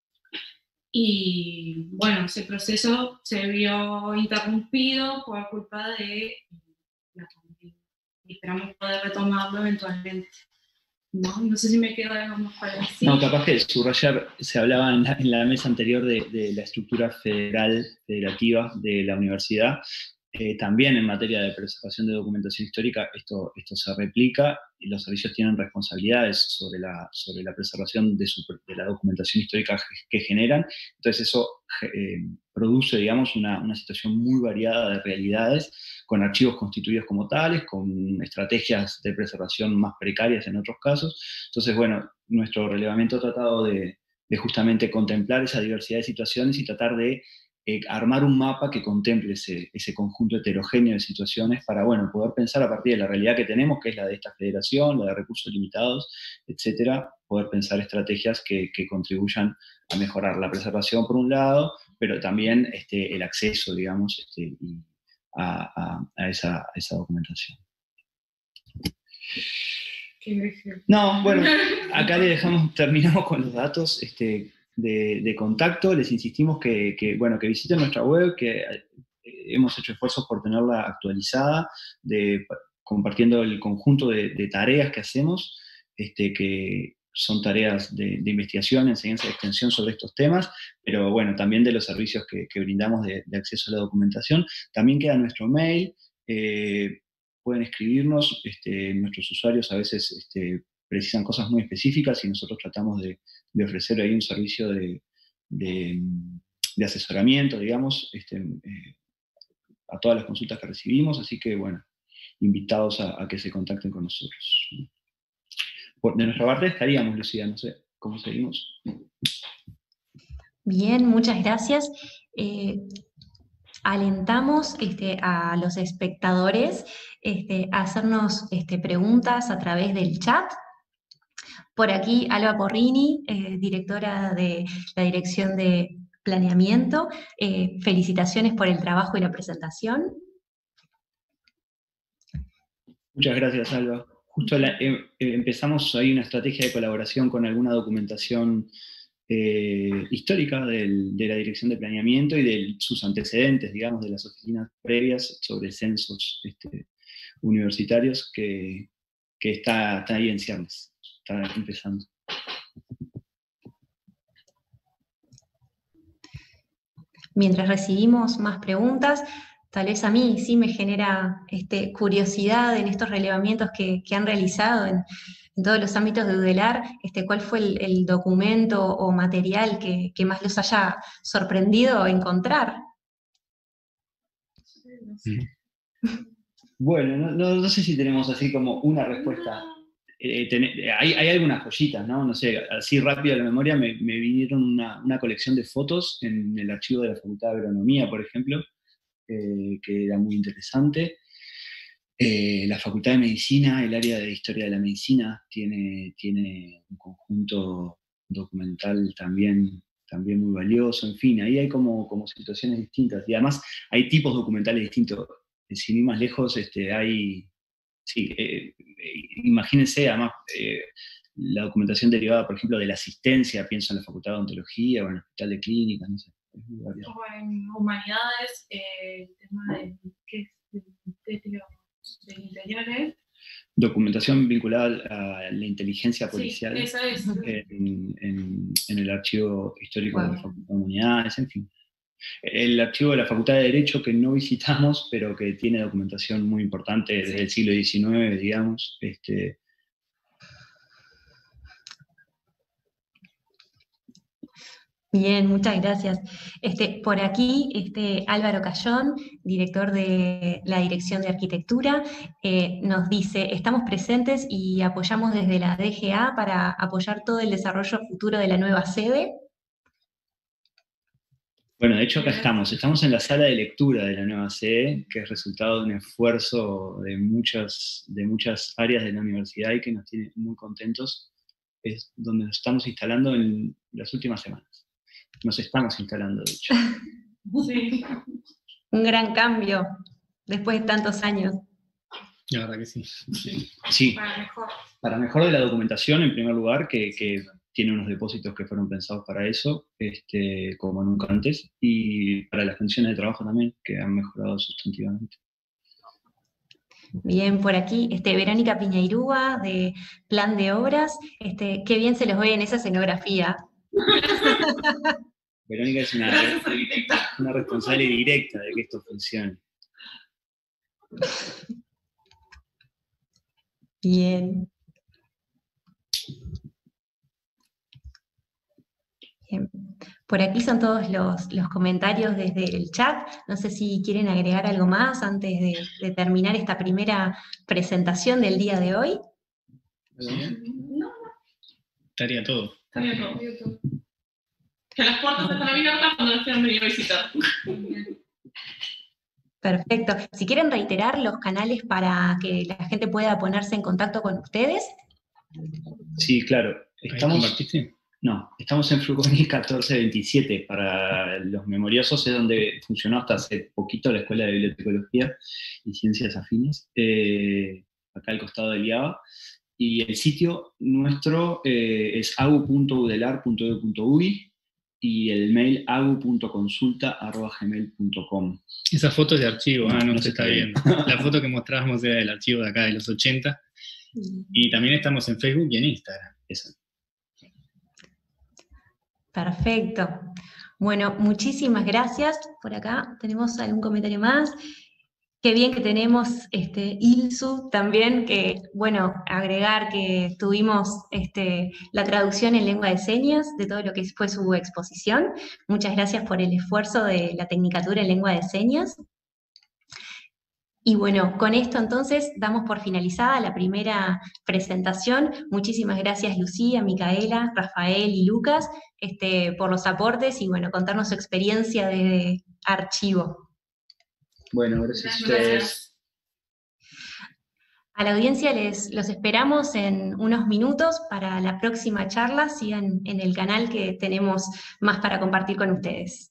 Y bueno, ese proceso se vio interrumpido por culpa de la pandemia. Y esperamos poder retomarlo eventualmente. No, no sé si me queda algo más para decir. No, capaz que subrayar, se hablaba en la, en la mesa anterior de, de la estructura federal, federativa de la universidad. Eh, también en materia de preservación de documentación histórica esto, esto se replica y los servicios tienen responsabilidades sobre la, sobre la preservación de, su, de la documentación histórica que generan. Entonces eso eh, produce, digamos, una, una situación muy variada de realidades, con archivos constituidos como tales, con estrategias de preservación más precarias en otros casos. Entonces, bueno, nuestro relevamiento ha tratado de, de justamente contemplar esa diversidad de situaciones y tratar de Eh, armar un mapa que contemple ese, ese conjunto heterogéneo de situaciones para, bueno, poder pensar a partir de la realidad que tenemos, que es la de esta federación, la de recursos limitados, etcétera, poder pensar estrategias que, que contribuyan a mejorar la preservación por un lado, pero también este, el acceso, digamos, este, y a, a, a, esa, a esa documentación. No, bueno, acá le dejamos, terminamos con los datos. Este, De, de contacto, les insistimos que, que, bueno, que visiten nuestra web, que hemos hecho esfuerzos por tenerla actualizada, de, compartiendo el conjunto de, de tareas que hacemos, este, que son tareas de, de investigación, enseñanza y extensión sobre estos temas, pero bueno, también de los servicios que, que brindamos de, de acceso a la documentación. También queda nuestro mail, eh, pueden escribirnos, este, nuestros usuarios a veces este, precisan cosas muy específicas y nosotros tratamos de, de ofrecer ahí un servicio de, de, de asesoramiento, digamos, este, eh, a todas las consultas que recibimos, así que, bueno, invitados a, a que se contacten con nosotros. Por, de nuestra parte estaríamos, Lucía, no sé, ¿cómo seguimos? Bien, muchas gracias. Eh, alentamos este, a los espectadores este, a hacernos este, preguntas a través del chat. Por aquí, Alba Porrini, eh, directora de la Dirección de Planeamiento. Eh, felicitaciones por el trabajo y la presentación. Muchas gracias, Alba. Justo la, eh, empezamos ahí una estrategia de colaboración con alguna documentación eh, histórica del, de la Dirección de Planeamiento y de sus antecedentes, digamos, de las oficinas previas sobre censos este, universitarios que, que está, está ahí en ciernes. Está empezando. Mientras recibimos más preguntas, tal vez a mí sí me genera este, curiosidad en estos relevamientos que, que han realizado en, en todos los ámbitos de UDELAR, este, ¿cuál fue el, el documento o material que, que más los haya sorprendido encontrar? Bueno, no, no, no sé si tenemos así como una respuesta eh, tener, hay, hay algunas joyitas, ¿no? No sé, así rápido a la memoria me, me vinieron una, una colección de fotos en el archivo de la Facultad de Agronomía, por ejemplo, eh, que era muy interesante. Eh, la Facultad de Medicina, el área de Historia de la Medicina, tiene, tiene un conjunto documental también, también muy valioso. En fin, ahí hay como, como situaciones distintas. Y además hay tipos documentales distintos. Sin ir más lejos, este, hay... Sí, eh, imagínense, además, eh, la documentación derivada, por ejemplo, de la asistencia, pienso en la Facultad de Odontología o en el Hospital de Clínicas, no sé. Es muy variado. O en humanidades, eh, el tema de, ¿qué es? De, de, de interiores. Documentación vinculada a la inteligencia policial, sí, esa es. En, en, en el archivo histórico Wow. de la Facultad de Humanidades, en fin. El archivo de la Facultad de Derecho que no visitamos, pero que tiene documentación muy importante desde el siglo diecinueve, digamos. Este, Bien, muchas gracias. Este, por aquí, este, Álvaro Cayón, director de la Dirección de Arquitectura, eh, nos dice, estamos presentes y apoyamos desde la D G A para apoyar todo el desarrollo futuro de la nueva sede. Bueno, de hecho acá estamos, estamos en la sala de lectura de la nueva sede, que es resultado de un esfuerzo de muchas, de muchas áreas de la universidad y que nos tiene muy contentos. Es donde nos estamos instalando en las últimas semanas. Nos estamos instalando, de hecho. Sí. Un gran cambio después de tantos años. La verdad que sí. Sí, Para mejor. para mejor de la documentación, en primer lugar, que, que tiene unos depósitos que fueron pensados para eso, este, como nunca antes, y para las condiciones de trabajo también, que han mejorado sustantivamente. Bien, por aquí, este, Verónica Piñeirúa, de Plan de Obras, este, qué bien se los ve en esa escenografía. Verónica es una, Gracias, arquitecta. una responsable directa de que esto funcione. Bien. Bien. Por aquí son todos los, los comentarios desde el chat. No sé si quieren agregar algo más antes de, de terminar esta primera presentación del día de hoy. No, Estaría todo. estaría todo. Que las puertas están abiertas cuando nos quieran venir a visitar. Perfecto. Si quieren reiterar los canales para que la gente pueda ponerse en contacto con ustedes. Sí, claro. ¿Ahí Estamos, compartiste? no, estamos en Fruconi catorce veintisiete. Para los memoriosos es donde funcionó hasta hace poquito la Escuela de Bibliotecología y Ciencias Afines, eh, acá al costado del I A B A. Y el sitio nuestro eh, es agu punto udelar punto edu punto uy y el mail agu punto consulta arroba gmail punto com. Esa foto es de archivo, ah, no, No se se está puede. viendo. La foto que mostrábamos era del archivo de acá, de los ochenta. Y también estamos en Facebook y en Instagram. Eso. Perfecto. Bueno, muchísimas gracias. Por acá tenemos algún comentario más. Qué bien que tenemos este, Ilsu también, que, bueno, agregar que tuvimos este, la traducción en lengua de señas de todo lo que fue su exposición. Muchas gracias por el esfuerzo de la Tecnicatura en lengua de señas. Y bueno, con esto entonces damos por finalizada la primera presentación. Muchísimas gracias Lucía, Micaela, Rafael y Lucas este, por los aportes y bueno, contarnos su experiencia de archivo. Bueno, gracias a ustedes. Gracias. A la audiencia les los esperamos en unos minutos para la próxima charla. Sigan en el canal que tenemos más para compartir con ustedes.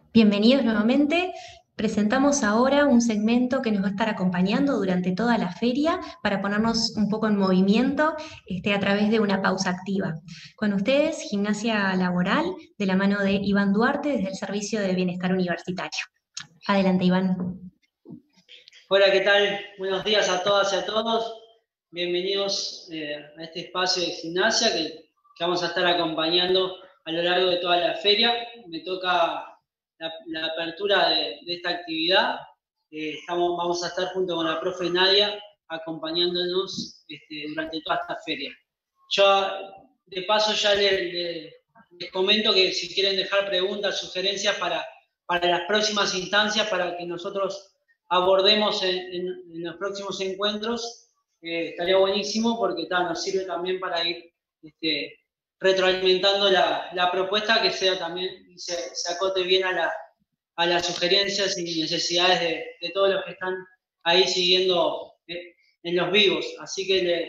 Bienvenidos nuevamente. Presentamos ahora un segmento que nos va a estar acompañando durante toda la feria para ponernos un poco en movimiento este, a través de una pausa activa. Con ustedes, Gimnasia Laboral, de la mano de Iván Duarte, desde el Servicio de Bienestar Universitario. Adelante, Iván. Hola, ¿qué tal? Buenos días a todas y a todos. Bienvenidos eh, a este espacio de gimnasia que, que vamos a estar acompañando a lo largo de toda la feria. Me toca la, la apertura de, de esta actividad. Eh, estamos, vamos a estar junto con la profe Nadia acompañándonos este, durante toda esta feria. Yo, de paso, ya les, les, les comento que si quieren dejar preguntas, sugerencias para, para las próximas instancias, para que nosotros abordemos en, en, en los próximos encuentros, Eh, estaría buenísimo porque ta, nos sirve también para ir este, retroalimentando la, la propuesta que sea también y se, se acote bien a, la, a las sugerencias y necesidades de, de todos los que están ahí siguiendo eh, en los vivos. Así que le,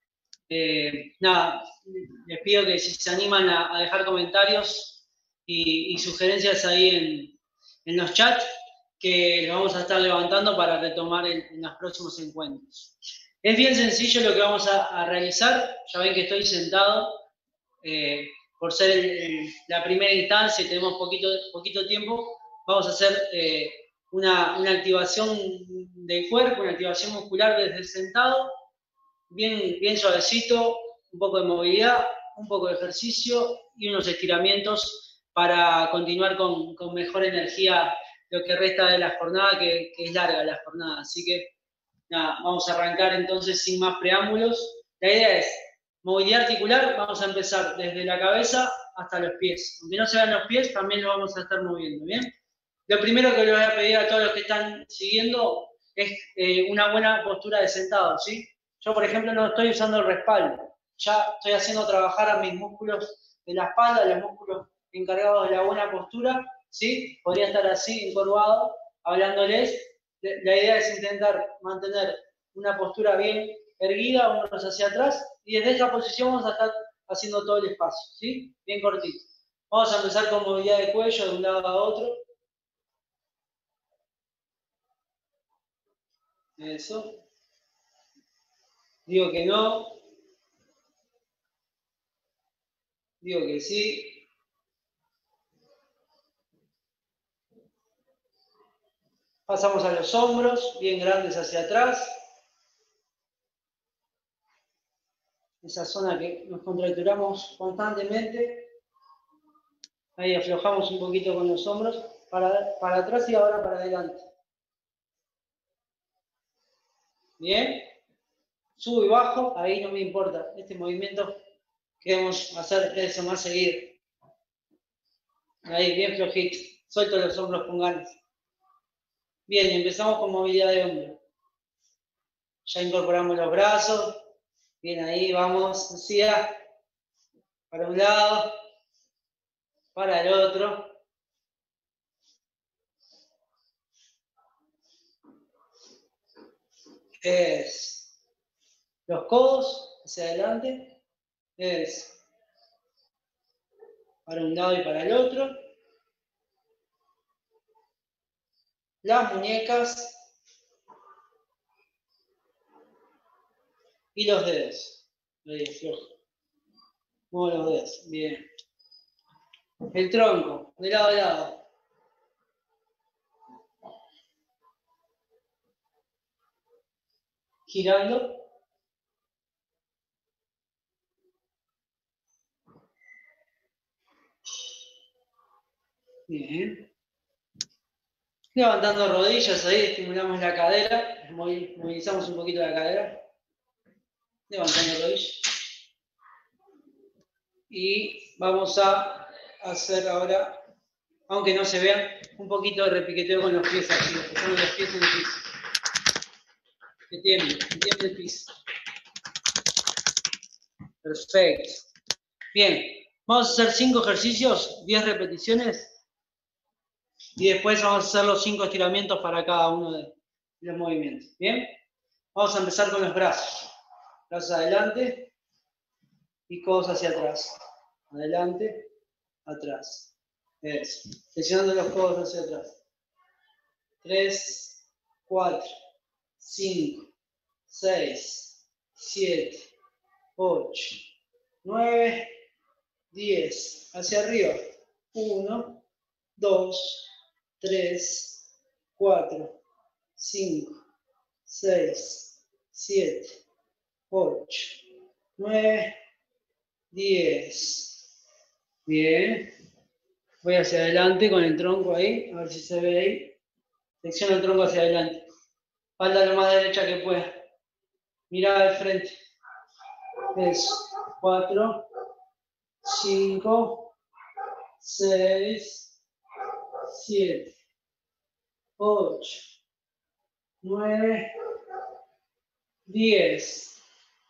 eh, nada, les pido que si se animan a, a dejar comentarios y, y sugerencias ahí en, en los chats, que lo vamos a estar levantando para retomar en, en los próximos encuentros. Es bien sencillo lo que vamos a, a realizar. Ya ven que estoy sentado eh, por ser el, el, la primera instancia y tenemos poquito, poquito tiempo. Vamos a hacer eh, una, una activación del cuerpo, una activación muscular desde el sentado, bien, bien suavecito, un poco de movilidad, un poco de ejercicio y unos estiramientos para continuar con, con mejor energía lo que resta de la jornada, que, que es larga la jornada. Así que nada, vamos a arrancar entonces sin más preámbulos. La idea es movilidad articular, vamos a empezar desde la cabeza hasta los pies. Aunque no se vean los pies, también lo vamos a estar moviendo, ¿bien? Lo primero que les voy a pedir a todos los que están siguiendo es eh, una buena postura de sentado, ¿sí? Yo, por ejemplo, no estoy usando el respaldo. Ya estoy haciendo trabajar a mis músculos de la espalda, los músculos encargados de la buena postura, ¿sí? Podría estar así, encorvado, hablándoles. La idea es intentar mantener una postura bien erguida, unos hacia atrás, y desde esa posición vamos a estar haciendo todo el espacio, ¿sí? Bien cortito. Vamos a empezar con movilidad de cuello de un lado a otro. Eso. Digo que no. Digo que sí. Pasamos a los hombros, bien grandes hacia atrás. Esa zona que nos contracturamos constantemente. Ahí aflojamos un poquito con los hombros, para, para atrás y ahora para adelante. Bien. Subo y bajo, ahí no me importa. Este movimiento queremos hacer eso más seguido. Ahí, bien flojito. Suelto los hombros con ganas. Bien, empezamos con movilidad de hombro. Ya incorporamos los brazos. Bien, ahí vamos, Lucía. Para un lado, para el otro. Es los codos hacia adelante. Es para un lado y para el otro. Las muñecas y los dedos. Ahí, flojo. Muevo los dedos. Bien. El tronco, de lado a lado. Girando. Bien. Levantando rodillas ahí, estimulamos la cadera, movilizamos un poquito la cadera. Levantando rodillas. Y vamos a hacer ahora, aunque no se vean, un poquito de repiqueteo con los pies aquí, con los pies en el piso. Que tiemblen, que tiemble el piso. Perfecto. Bien, vamos a hacer cinco ejercicios, diez repeticiones. Y después vamos a hacer los cinco estiramientos para cada uno de los movimientos. ¿Bien? Vamos a empezar con los brazos. Brazos adelante y codos hacia atrás. Adelante, atrás. Eso. Flexionando los codos hacia atrás. tres, cuatro, cinco, seis, siete, ocho, nueve, diez. Hacia arriba. uno, dos, tres, cuatro, cinco, seis, siete, ocho, nueve, diez. Bien. Voy hacia adelante con el tronco ahí, a ver si se ve ahí. Flexiono el tronco hacia adelante. Espalda lo más derecha que pueda. Mirada al frente. Eso. cuatro, cinco, seis, siete, ocho, nueve, diez.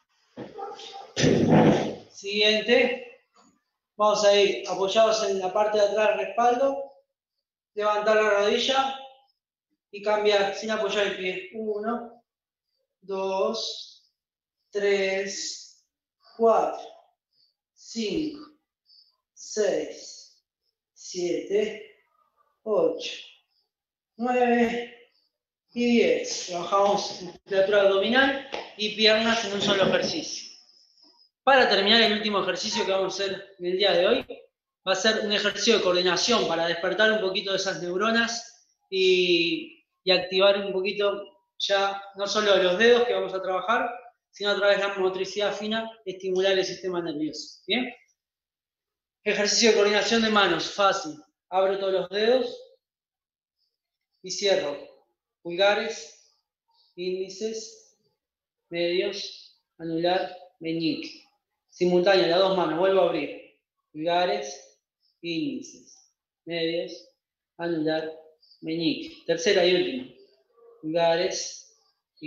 Siguiente. Vamos a ir apoyados en la parte de atrás del respaldo. Levantar la rodilla y cambiar sin apoyar el pie. uno, dos, tres, cuatro, cinco, seis, siete, ocho, nueve y diez. Trabajamos musculatura abdominal y piernas en un solo ejercicio. Para terminar, el último ejercicio que vamos a hacer en el día de hoy va a ser un ejercicio de coordinación para despertar un poquito de esas neuronas y, y activar un poquito ya no solo los dedos que vamos a trabajar, sino a través de la motricidad fina, estimular el sistema nervioso. ¿Bien? Ejercicio de coordinación de manos, fácil. Abro todos los dedos y cierro. Pulgares, índices, medios, anular, meñique. Simultáneo, las dos manos, vuelvo a abrir. Pulgares, índices, medios, anular, meñique. Tercera y última. Pulgares,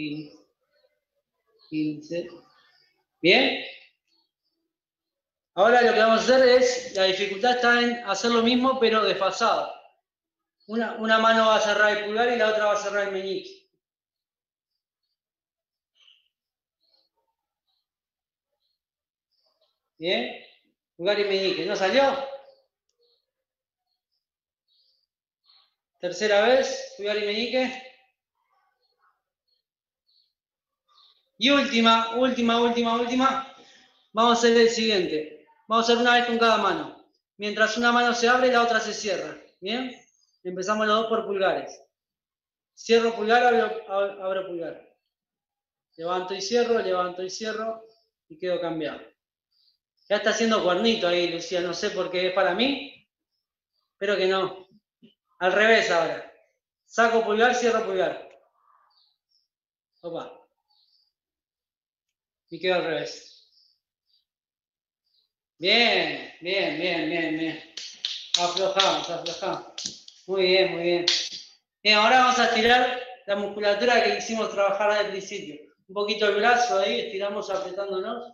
índices. ¿Bien? Ahora lo que vamos a hacer es, la dificultad está en hacer lo mismo, pero desfasado. Una, una mano va a cerrar el pulgar y la otra va a cerrar el meñique. Bien, pulgar y meñique. ¿No salió? Tercera vez, pulgar y meñique. Y última, última, última, última. Vamos a hacer el siguiente. Vamos a hacer una vez con cada mano. Mientras una mano se abre, la otra se cierra. ¿Bien? Empezamos los dos por pulgares. Cierro pulgar, abro, abro pulgar. Levanto y cierro, levanto y cierro. Y quedo cambiado. Ya está haciendo cuernito ahí, Lucía. No sé por qué es para mí. Espero que no. Al revés ahora. Saco pulgar, cierro pulgar. Opa. Y quedo al revés. Bien, bien, bien, bien, bien. Aflojamos, aflojamos. Muy bien, muy bien. Bien, ahora vamos a estirar la musculatura que hicimos trabajar desde el principio. Un poquito el brazo ahí, estiramos apretándonos.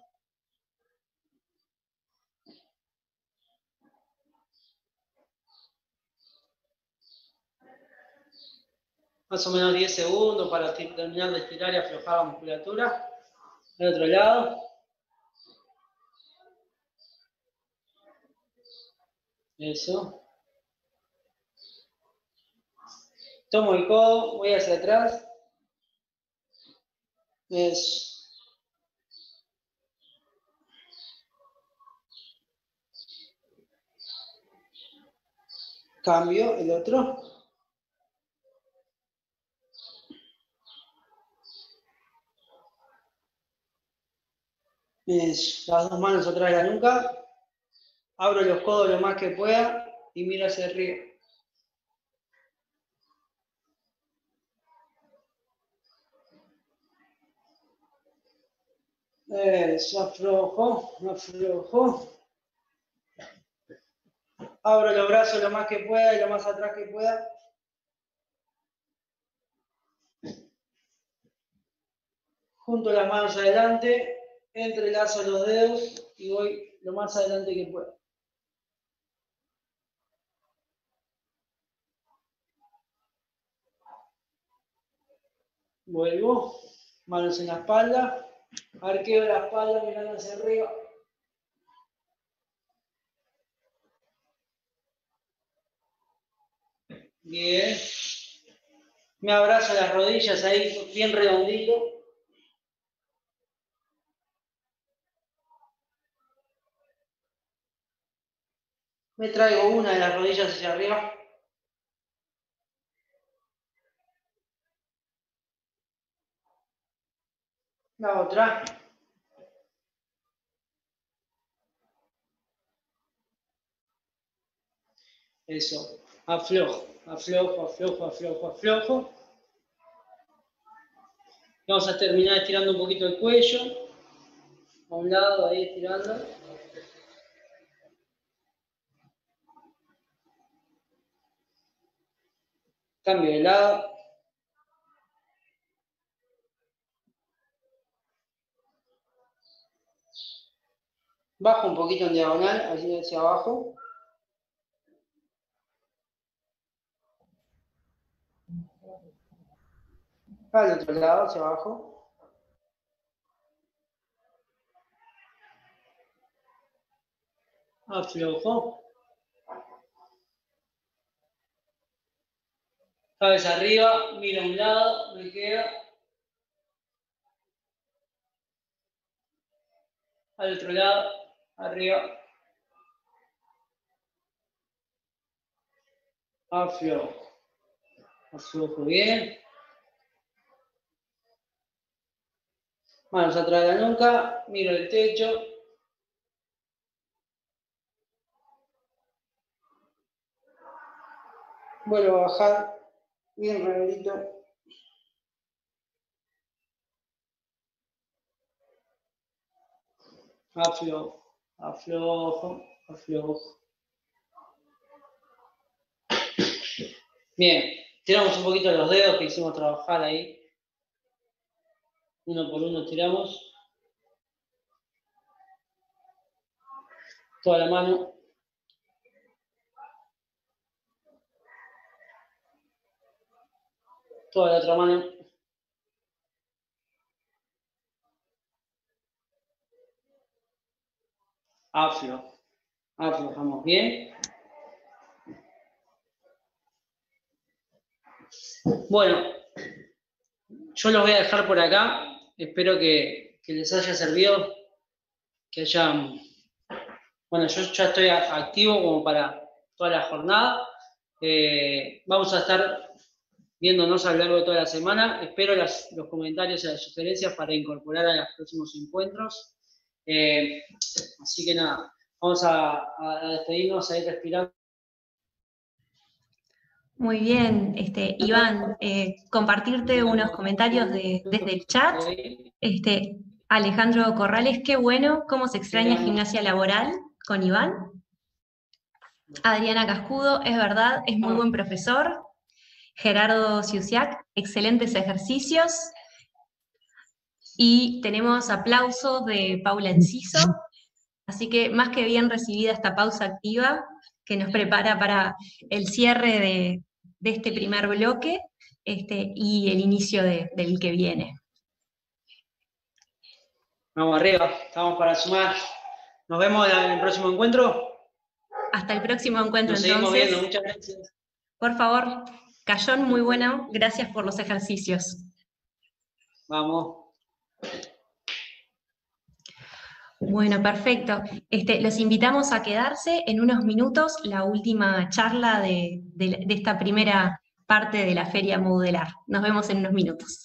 Más o menos diez segundos para terminar de estirar y aflojar la musculatura. Del otro lado. Eso. Tomo el codo, voy hacia atrás. Eso. Cambio el otro. Eso. Las dos manos atrás de la nuca. Abro los codos lo más que pueda y miro hacia arriba. Eso, aflojo, aflojo. Abro los brazos lo más que pueda y lo más atrás que pueda. Junto las manos adelante, entrelazo los dedos y voy lo más adelante que pueda. Vuelvo, manos en la espalda. Arqueo la espalda mirando hacia arriba. Bien. Me abrazo las rodillas ahí, bien redondito. Me traigo una de las rodillas hacia arriba. La otra. Eso. Aflojo, aflojo, aflojo, aflojo, aflojo. Vamos a terminar estirando un poquito el cuello. A un lado, ahí estirando. Cambio de lado. Bajo un poquito en diagonal, así hacia abajo. Al otro lado, hacia abajo. Aflojo. Cabeza arriba, miro a un lado, me quedo. Al otro lado, arriba. Aflojo. Aflojo bien. Manos atrás de la nuca, miro el techo. Vuelvo a bajar, bien redondito. Aflojo, aflojo, aflojo. Bien, tiramos un poquito los dedos que hicimos trabajar ahí. Uno por uno tiramos. Toda la mano. Toda la otra mano. Aflojo. Aflojamos bien. Bueno, yo los voy a dejar por acá. Espero que, que les haya servido. Que hayan... Bueno, yo ya estoy activo como para toda la jornada. Eh, vamos a estar viéndonos a lo largo de toda la semana. Espero las, los comentarios y las sugerencias para incorporar a los próximos encuentros. Eh, así que nada, vamos a, a despedirnos, a ir respirando. Muy bien, este, Iván, eh, compartirte unos comentarios de, desde el chat. Este, Alejandro Corrales, qué bueno, cómo se extraña gimnasia laboral con Iván. Adriana Cascudo, es verdad, es muy buen profesor. Gerardo Ciusiac, excelentes ejercicios. Y tenemos aplausos de Paula Enciso. Así que más que bien recibida esta pausa activa que nos prepara para el cierre de, de este primer bloque este, y el inicio de, del que viene. Vamos arriba, estamos para sumar. Nos vemos en el próximo encuentro. Hasta el próximo encuentro, Nos seguimos entonces. viendo, muchas gracias. Por favor, Cayón, muy bueno. Gracias por los ejercicios. Vamos. Bueno, perfecto. Este, los invitamos a quedarse en unos minutos, la última charla de, de, de esta primera parte de la Feria Modular. Nos vemos en unos minutos.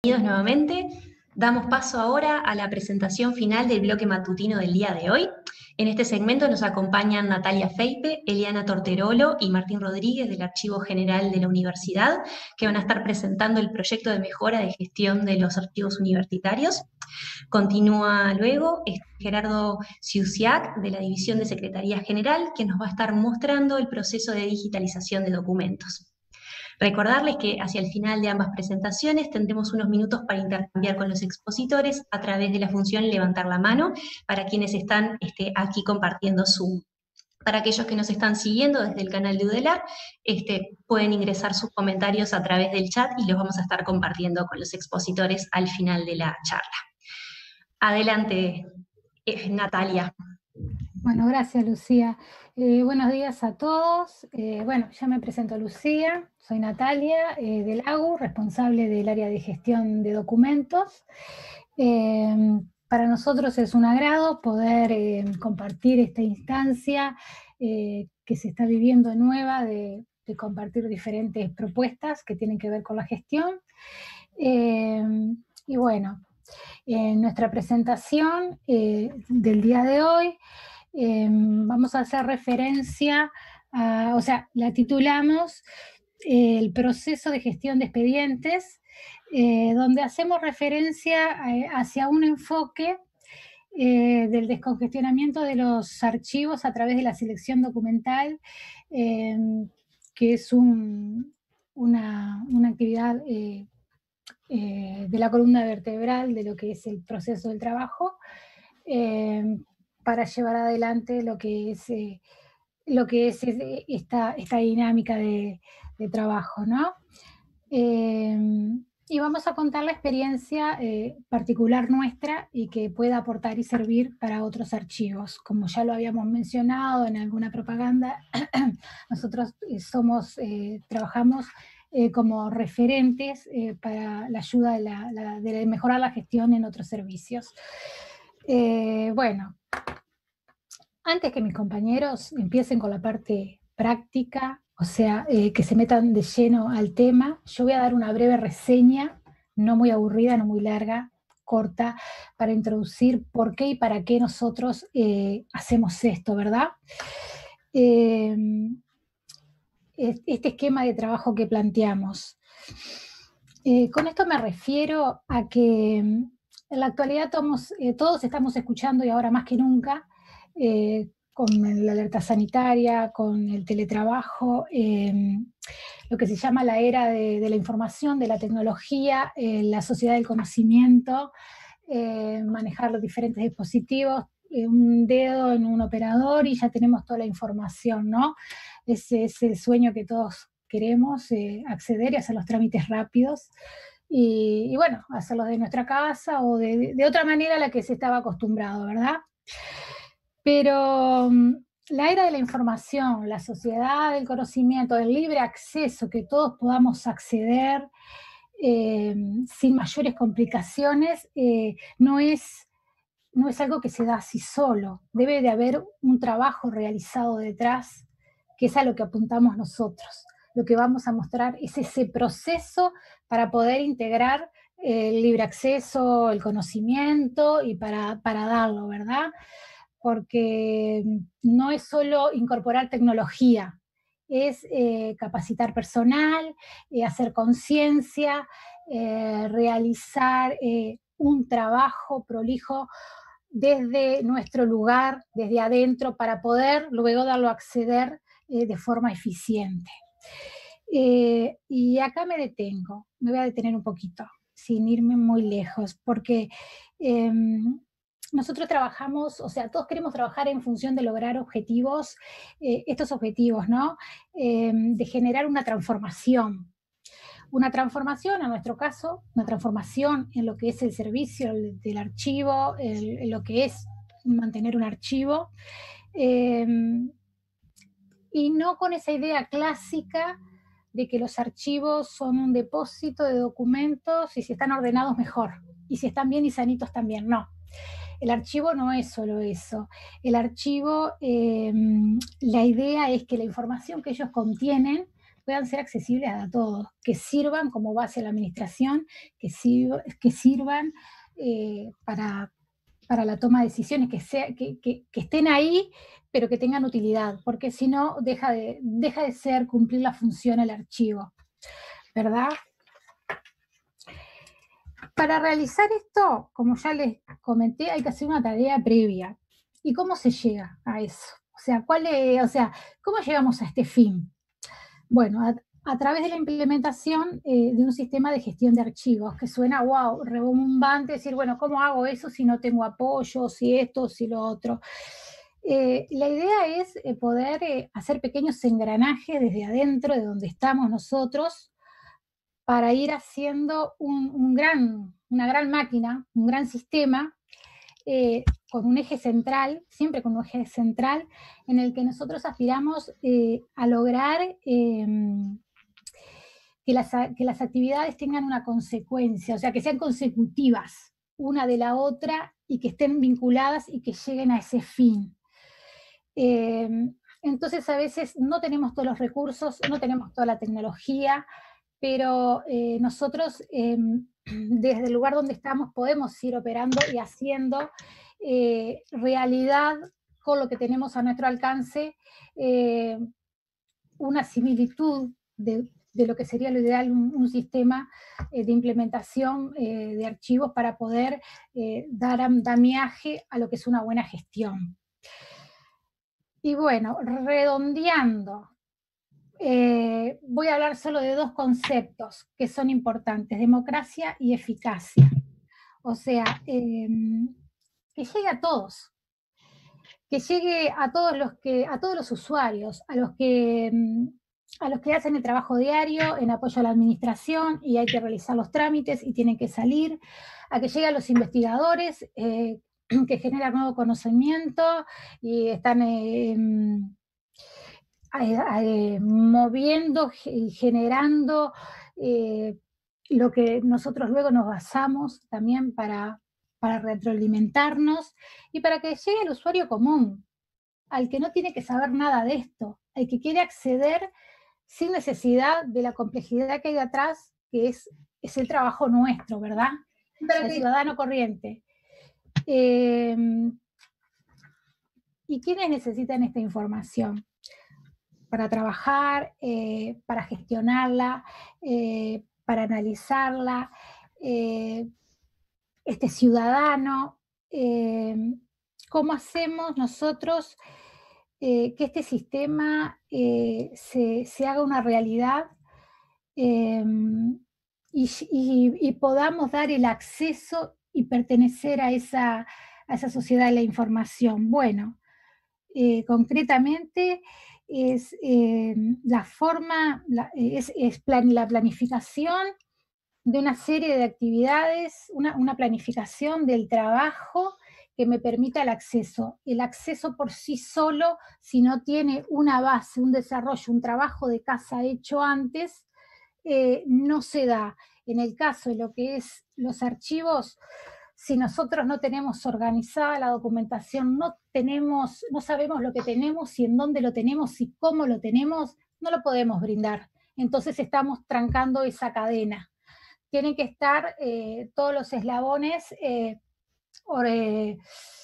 Bienvenidos nuevamente. Damos paso ahora a la presentación final del bloque matutino del día de hoy. En este segmento nos acompañan Natalia Feipe, Eliana Torterolo y Martín Rodríguez del Archivo General de la Universidad, que van a estar presentando el proyecto de mejora de gestión de los archivos universitarios. Continúa luego Gerardo Ciusiac de la División de Secretaría General, que nos va a estar mostrando el proceso de digitalización de documentos. Recordarles que hacia el final de ambas presentaciones tendremos unos minutos para intercambiar con los expositores a través de la función levantar la mano para quienes están este, aquí compartiendo Zoom. Para aquellos que nos están siguiendo desde el canal de UDELAR, este, pueden ingresar sus comentarios a través del chat y los vamos a estar compartiendo con los expositores al final de la charla. Adelante, eh, Natalia. Bueno, gracias, Lucía. Eh, buenos días a todos. Eh, bueno, ya me presento, Lucía. Soy Natalia eh, del A G U, responsable del área de gestión de documentos. Eh, para nosotros es un agrado poder eh, compartir esta instancia eh, que se está viviendo nueva de, de compartir diferentes propuestas que tienen que ver con la gestión. Eh, y bueno, en nuestra presentación eh, del día de hoy, Eh, vamos a hacer referencia a, o sea, la titulamos eh, el proceso de gestión de expedientes, eh, donde hacemos referencia a, hacia un enfoque eh, del descongestionamiento de los archivos a través de la selección documental, eh, que es un, una, una actividad eh, eh, de la columna vertebral de lo que es el proceso del trabajo, eh, para llevar adelante lo que es, eh, lo que es esta, esta dinámica de, de trabajo, ¿no? Eh, y vamos a contar la experiencia eh, particular nuestra y que pueda aportar y servir para otros archivos. Como ya lo habíamos mencionado en alguna propaganda, nosotros somos, eh, trabajamos eh, como referentes eh, para la ayuda de, la, la, de mejorar la gestión en otros servicios. Eh, bueno, antes que mis compañeros empiecen con la parte práctica, o sea, eh, que se metan de lleno al tema, yo voy a dar una breve reseña, no muy aburrida, no muy larga, corta, para introducir por qué y para qué nosotros eh, hacemos esto, ¿verdad? Eh, este esquema de trabajo que planteamos. Eh, con esto me refiero a que en la actualidad todos, eh, todos estamos escuchando, y ahora más que nunca, eh, con la alerta sanitaria, con el teletrabajo, eh, lo que se llama la era de, de la información, de la tecnología, eh, la sociedad del conocimiento, eh, manejar los diferentes dispositivos, eh, un dedo en un operador y ya tenemos toda la información, ¿no? Ese es el sueño que todos queremos, eh, acceder y hacer los trámites rápidos. Y, y bueno, hacerlos de nuestra casa o de, de otra manera a la que se estaba acostumbrado, ¿verdad? Pero la era de la información, la sociedad del conocimiento, el libre acceso, que todos podamos acceder eh, sin mayores complicaciones, eh, no es, no es algo que se da así solo. Debe de haber un trabajo realizado detrás, que es a lo que apuntamos nosotros. Lo que vamos a mostrar es ese proceso para poder integrar el libre acceso, el conocimiento y para, para darlo, ¿verdad? Porque no es solo incorporar tecnología, es eh, capacitar personal, eh, hacer conciencia, eh, realizar eh, un trabajo prolijo desde nuestro lugar, desde adentro, para poder luego darlo a acceder eh, de forma eficiente. Eh, y acá me detengo, me voy a detener un poquito, sin irme muy lejos, porque eh, nosotros trabajamos, o sea, todos queremos trabajar en función de lograr objetivos, eh, estos objetivos, ¿no? Eh, de generar una transformación. Una transformación, en nuestro caso, una transformación en lo que es el servicio del archivo, el, en lo que es mantener un archivo, eh, y no con esa idea clásica de que los archivos son un depósito de documentos y si están ordenados mejor, y si están bien y sanitos también, no. El archivo no es solo eso. El archivo, eh, la idea es que la información que ellos contienen puedan ser accesibles a todos, que sirvan como base a la administración, que, sirva, que sirvan eh, para, para la toma de decisiones, que, sea, que, que, que estén ahí, pero que tengan utilidad, porque si no, deja de, deja de ser cumplir la función el archivo, ¿verdad? Para realizar esto, como ya les comenté, hay que hacer una tarea previa. ¿Y cómo se llega a eso? O sea, ¿cuál es, o sea, ¿cómo llegamos a este fin? Bueno, a, a través de la implementación eh, de un sistema de gestión de archivos, que suena, wow, rebombombante, decir, bueno, ¿cómo hago eso si no tengo apoyo, si esto, si lo otro? Eh, la idea es eh, poder eh, hacer pequeños engranajes desde adentro, de donde estamos nosotros, para ir haciendo un, un gran, una gran máquina, un gran sistema, eh, con un eje central, siempre con un eje central, en el que nosotros aspiramos eh, a lograr eh, que, las, que las actividades tengan una consecuencia, o sea, que sean consecutivas una de la otra y que estén vinculadas y que lleguen a ese fin. Eh, entonces, a veces no tenemos todos los recursos, no tenemos toda la tecnología, pero eh, nosotros eh, desde el lugar donde estamos podemos ir operando y haciendo eh, realidad con lo que tenemos a nuestro alcance eh, una similitud de, de lo que sería lo ideal, un, un sistema eh, de implementación eh, de archivos para poder eh, dar andamiaje a lo que es una buena gestión. Y bueno, redondeando, Eh, voy a hablar solo de dos conceptos que son importantes, democracia y eficacia. O sea, eh, que llegue a todos, que llegue a todos los que, a todos los usuarios, a los que, a los que hacen el trabajo diario en apoyo a la administración y hay que realizar los trámites y tienen que salir, a que llegue a los investigadores eh, que generan nuevo conocimiento y están eh, Eh, moviendo y generando eh, lo que nosotros luego nos basamos también para, para retroalimentarnos y para que llegue al usuario común, al que no tiene que saber nada de esto, al que quiere acceder sin necesidad de la complejidad que hay detrás, que es, es el trabajo nuestro, ¿verdad? El ciudadano corriente. Eh, ¿Y quiénes necesitan esta información? Para trabajar, eh, para gestionarla, eh, para analizarla, eh, este ciudadano, eh, ¿cómo hacemos nosotros eh, que este sistema eh, se, se haga una realidad eh, y, y, y podamos dar el acceso y pertenecer a esa, a esa sociedad de la información? Bueno, eh, concretamente, es eh, la forma, la, es, es plan, la planificación de una serie de actividades, una, una planificación del trabajo que me permita el acceso. El acceso por sí solo, si no tiene una base, un desarrollo, un trabajo de casa hecho antes, eh, no se da. En el caso de lo que es los archivos, si nosotros no tenemos organizada la documentación, no tenemos, no sabemos lo que tenemos y en dónde lo tenemos y cómo lo tenemos, no lo podemos brindar. Entonces estamos trancando esa cadena. Tienen que estar eh, todos los eslabones eh, or, eh,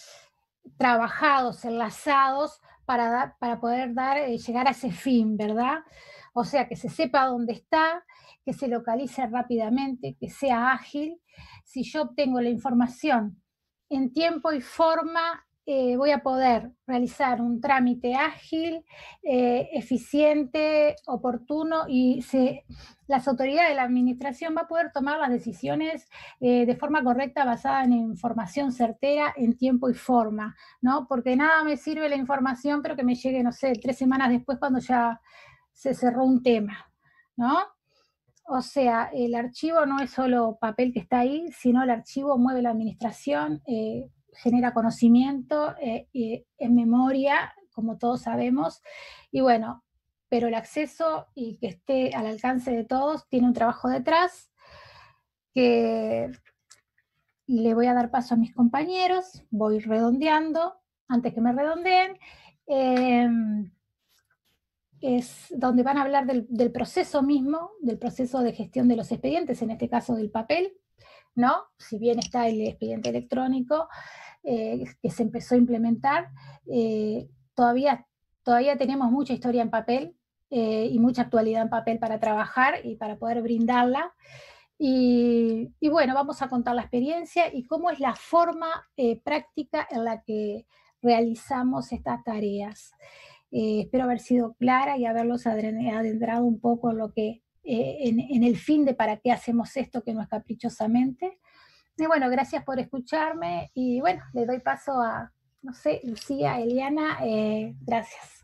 trabajados, enlazados para, da, para poder dar, eh, llegar a ese fin, ¿verdad? O sea, que se sepa dónde está, que se localice rápidamente, que sea ágil. Si yo obtengo la información en tiempo y forma, eh, voy a poder realizar un trámite ágil, eh, eficiente, oportuno, y se, las autoridades de la administración van a poder tomar las decisiones eh, de forma correcta, basada en información certera, en tiempo y forma, ¿no? Porque nada me sirve la información, pero que me llegue, no sé, tres semanas después cuando ya se cerró un tema, ¿no? O sea, el archivo no es solo papel que está ahí, sino el archivo mueve la administración, eh, genera conocimiento, eh, eh, en memoria, como todos sabemos, y bueno, pero el acceso y que esté al alcance de todos tiene un trabajo detrás que le voy a dar paso a mis compañeros, voy redondeando, antes que me redondeen. Eh, es donde van a hablar del, del proceso mismo, del proceso de gestión de los expedientes, en este caso del papel, ¿no? Si bien está el expediente electrónico eh, que se empezó a implementar, eh, todavía, todavía tenemos mucha historia en papel eh, y mucha actualidad en papel para trabajar y para poder brindarla. Y, y bueno, vamos a contar la experiencia y cómo es la forma eh, práctica en la que realizamos estas tareas. Eh, espero haber sido clara y haberlos adentrado un poco en lo que, eh, en, en el fin de para qué hacemos esto, que no es caprichosamente. Y bueno, gracias por escucharme y bueno, le doy paso a, no sé, Lucía, Eliana, eh, gracias.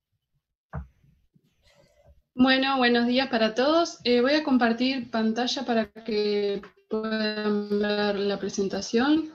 Bueno, buenos días para todos. Eh, voy a compartir pantalla para que puedan ver la presentación.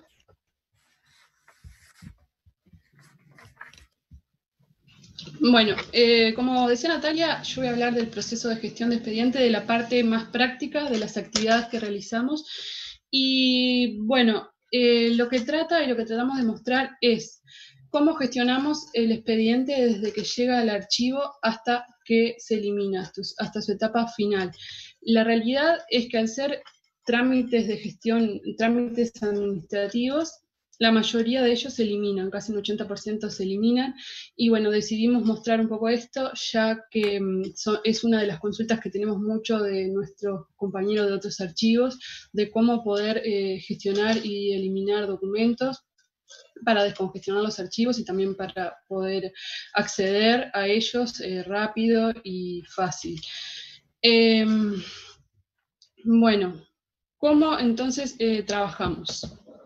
Bueno, eh, como decía Natalia, yo voy a hablar del proceso de gestión de expediente, de la parte más práctica de las actividades que realizamos. Y bueno, eh, lo que trata y lo que tratamos de mostrar es cómo gestionamos el expediente desde que llega al archivo hasta que se elimina, hasta su etapa final. La realidad es que al ser trámites de gestión, trámites administrativos, la mayoría de ellos se eliminan, casi un ochenta por ciento se eliminan, y bueno, decidimos mostrar un poco esto, ya que um, so, es una de las consultas que tenemos mucho de nuestros compañeros de otros archivos, de cómo poder eh, gestionar y eliminar documentos, para descongestionar los archivos y también para poder acceder a ellos eh, rápido y fácil. Eh, bueno, ¿cómo entonces eh, trabajamos?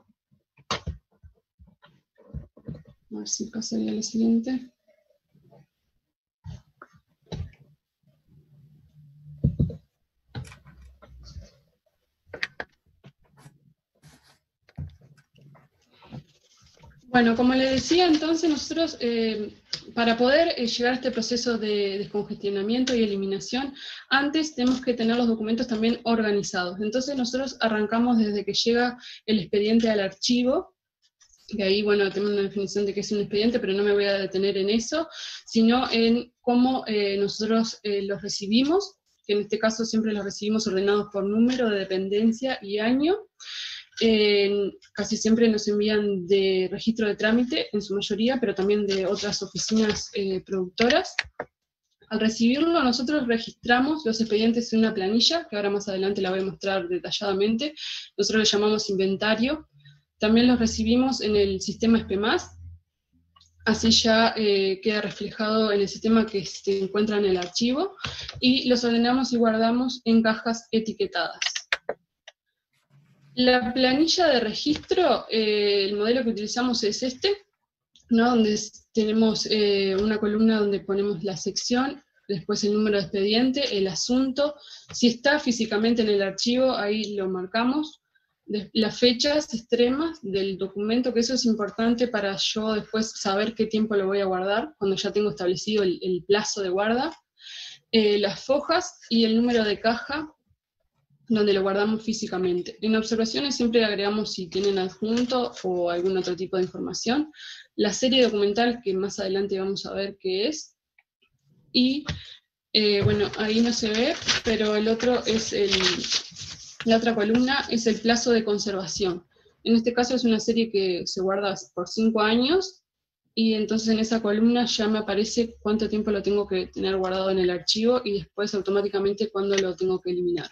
A ver si pasaría a la siguiente. Bueno, como les decía, entonces nosotros, eh, para poder eh, llegar a este proceso de descongestionamiento y eliminación, antes tenemos que tener los documentos también organizados. Entonces nosotros arrancamos desde que llega el expediente al archivo, que ahí, bueno, tenemos una definición de qué es un expediente, pero no me voy a detener en eso, sino en cómo eh, nosotros eh, los recibimos, que en este caso siempre los recibimos ordenados por número de dependencia y año. Eh, casi siempre nos envían de registro de trámite, en su mayoría, pero también de otras oficinas eh, productoras. Al recibirlo, nosotros registramos los expedientes en una planilla, que ahora más adelante la voy a mostrar detalladamente. Nosotros le llamamos inventario. También los recibimos en el sistema SPEMAS, así ya eh, queda reflejado en el sistema que se encuentra en el archivo, y los ordenamos y guardamos en cajas etiquetadas. La planilla de registro, eh, el modelo que utilizamos es este, ¿no? Donde tenemos eh, una columna donde ponemos la sección, después el número de expediente, el asunto, si está físicamente en el archivo, ahí lo marcamos, de, las fechas extremas del documento, que eso es importante para yo después saber qué tiempo lo voy a guardar, cuando ya tengo establecido el, el plazo de guarda, eh, las fojas y el número de caja, donde lo guardamos físicamente. En observaciones siempre agregamos si tienen adjunto o algún otro tipo de información, la serie documental, que más adelante vamos a ver qué es, y eh, bueno, ahí no se ve, pero el otro es el, la otra columna es el plazo de conservación. En este caso es una serie que se guarda por cinco años, y entonces en esa columna ya me aparece cuánto tiempo lo tengo que tener guardado en el archivo, y después automáticamente cuándo lo tengo que eliminar.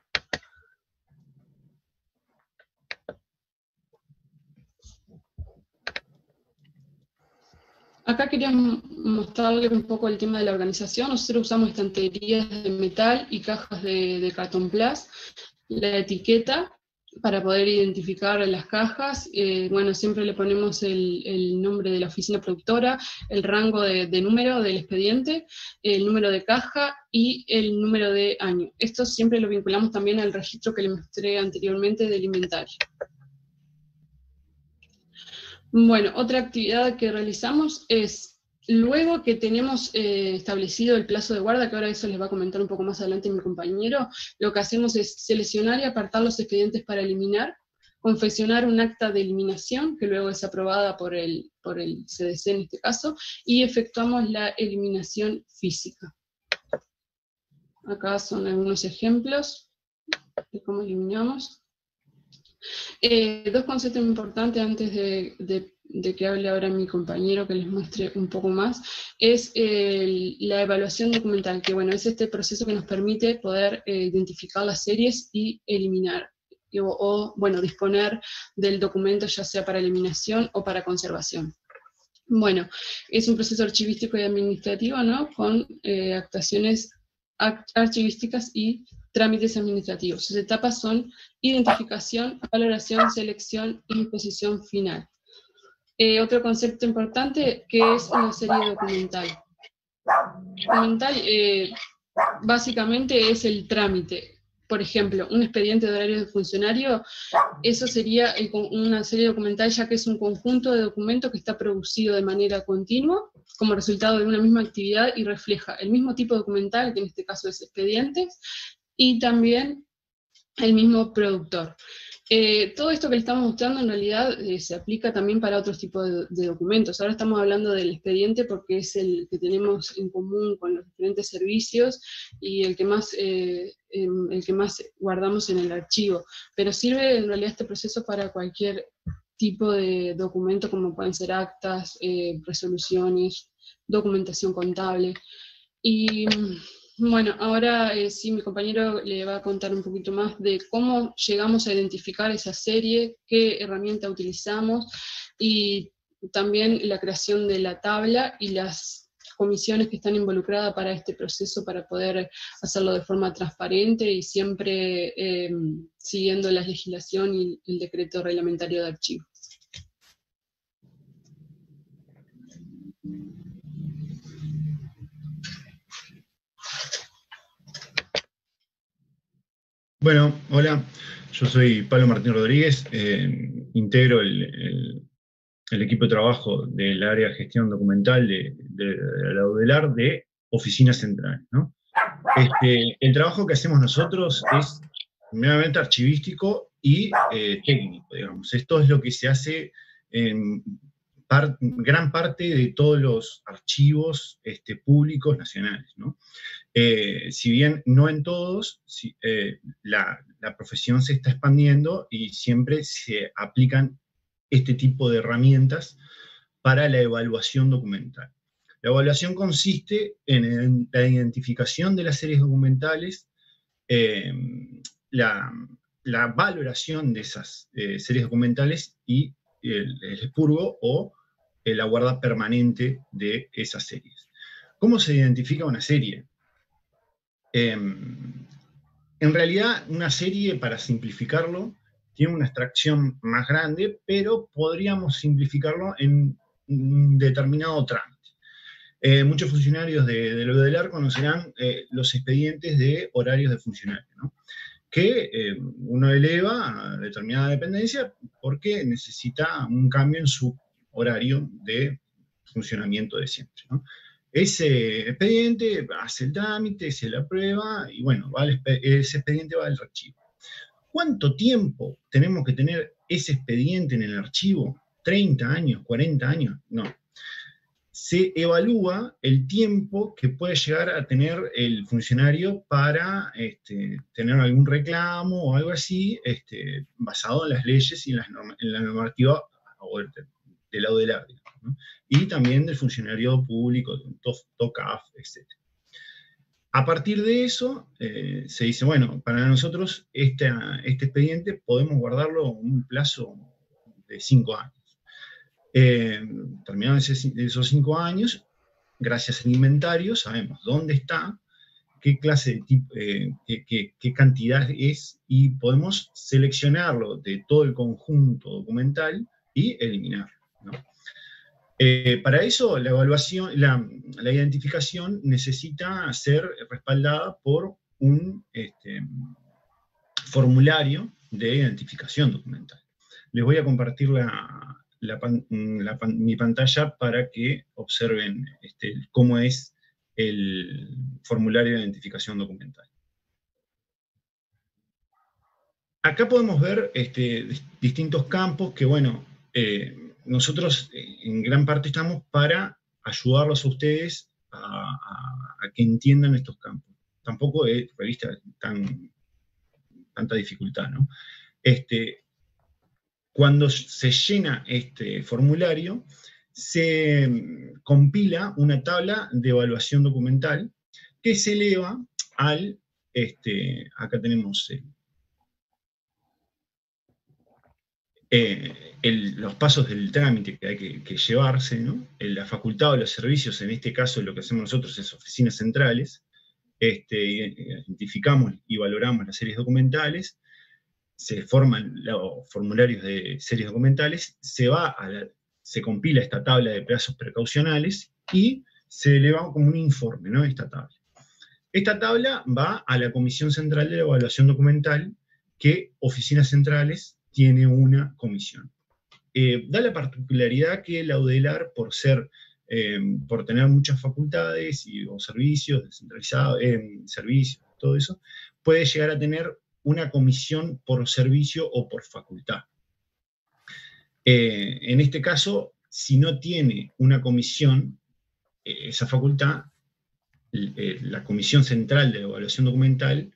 Acá quería mostrarles un poco el tema de la organización. Nosotros usamos estanterías de metal y cajas de, de cartón plas, la etiqueta para poder identificar las cajas. Eh, bueno, siempre le ponemos el, el nombre de la oficina productora, el rango de, de número del expediente, el número de caja y el número de año. Esto siempre lo vinculamos también al registro que les mostré anteriormente del inventario. Bueno, otra actividad que realizamos es, luego que tenemos eh, establecido el plazo de guarda, que ahora eso les va a comentar un poco más adelante mi compañero, lo que hacemos es seleccionar y apartar los expedientes para eliminar. confeccionar un acta de eliminación, que luego es aprobada por el, por el C D C en este caso, y efectuamos la eliminación física. Acá son algunos ejemplos de cómo eliminamos. Eh, dos conceptos importantes antes de, de, de que hable ahora mi compañero, que les muestre un poco más, es eh, la evaluación documental, que bueno, es este proceso que nos permite poder eh, identificar las series y eliminar. O, o, bueno, disponer del documento ya sea para eliminación o para conservación. Bueno, es un proceso archivístico y administrativo, ¿no? Con eh, actuaciones archivísticas y trámites administrativos. Sus etapas son identificación, valoración, selección y disposición final. Eh, otro concepto importante que es una serie documental. Documental eh, básicamente es el trámite. Por ejemplo, un expediente de horario de funcionario, eso sería el, una serie documental, ya que es un conjunto de documentos que está producido de manera continua, como resultado de una misma actividad, y refleja el mismo tipo documental, que en este caso es expedientes, y también el mismo productor. Eh, todo esto que le estamos mostrando en realidad eh, se aplica también para otros tipos de, de documentos. Ahora estamos hablando del expediente porque es el que tenemos en común con los diferentes servicios y el que más, eh, eh, el que más guardamos en el archivo. Pero sirve en realidad este proceso para cualquier tipo de documento, como pueden ser actas, eh, resoluciones, documentación contable. Y bueno, ahora eh, sí, mi compañero le va a contar un poquito más de cómo llegamos a identificar esa serie, qué herramienta utilizamos, y también la creación de la tabla y las comisiones que están involucradas para este proceso, para poder hacerlo de forma transparente y siempre eh, siguiendo la legislación y el decreto reglamentario de archivo. Bueno, hola, yo soy Pablo Martín Rodríguez, eh, integro el, el, el equipo de trabajo del área de gestión documental de, de, de la UDELAR de Oficina Central, ¿no? Este, el trabajo que hacemos nosotros es meramente archivístico y eh, técnico, digamos. Esto es lo que se hace en par, gran parte de todos los archivos este, públicos nacionales, ¿no? Eh, si bien no en todos, si, eh, la, la profesión se está expandiendo y siempre se aplican este tipo de herramientas para la evaluación documental. La evaluación consiste en, en la identificación de las series documentales, eh, la, la valoración de esas eh, series documentales y el, el expurgo o eh, la guarda permanente de esas series. ¿Cómo se identifica una serie? Eh, en realidad, una serie, para simplificarlo, tiene una extracción más grande, pero podríamos simplificarlo en un determinado trámite. Eh, muchos funcionarios de, de la UDELAR conocerán eh, los expedientes de horarios de funcionario, ¿no? Que eh, uno eleva a determinada dependencia porque necesita un cambio en su horario de funcionamiento de siempre, ¿no? Ese expediente hace el trámite, se la aprueba y bueno, va al, ese expediente va al archivo. ¿Cuánto tiempo tenemos que tener ese expediente en el archivo? ¿treinta años? ¿cuarenta años? No. Se evalúa el tiempo que puede llegar a tener el funcionario para este, tener algún reclamo o algo así, este, basado en las leyes y en, las norma, en la normativa de la UDELAR, ¿no? Y también del funcionario público, TOCAF, etcétera. A partir de eso, eh, se dice, bueno, para nosotros este, este expediente podemos guardarlo un plazo de cinco años. Eh, terminados esos cinco años, gracias al inventario, sabemos dónde está, qué clase de tipo, eh, qué, qué, qué cantidad es, y podemos seleccionarlo de todo el conjunto documental y eliminarlo, ¿no? Eh, para eso, la evaluación, la, la identificación necesita ser respaldada por un este, formulario de identificación documental. Les voy a compartir la, la, la, mi pantalla para que observen este, cómo es el formulario de identificación documental. acá podemos ver este, distintos campos que, bueno, eh, nosotros en gran parte estamos para ayudarlos a ustedes a, a, a que entiendan estos campos. Tampoco es revista tan, tanta dificultad, ¿no? Este, cuando se llena este formulario, se compila una tabla de evaluación documental que se eleva al, este, acá tenemos el, eh, el, los pasos del trámite que hay que, que llevarse, ¿no? La facultad o los servicios, en este caso lo que hacemos nosotros es oficinas centrales, este, identificamos y valoramos las series documentales, se forman los formularios de series documentales, se va a la, se compila esta tabla de plazos precaucionales y se eleva como un informe, ¿no? Esta tabla. Esta tabla va a la Comisión Central de Evaluación Documental, que Oficinas Centrales tiene una comisión. Eh, da la particularidad que la UDELAR, por ser, eh, por tener muchas facultades y, o servicios descentralizados, eh, servicios, todo eso, puede llegar a tener una comisión por servicio o por facultad. Eh, en este caso, si no tiene una comisión, eh, esa facultad, eh, la Comisión Central de Evaluación Documental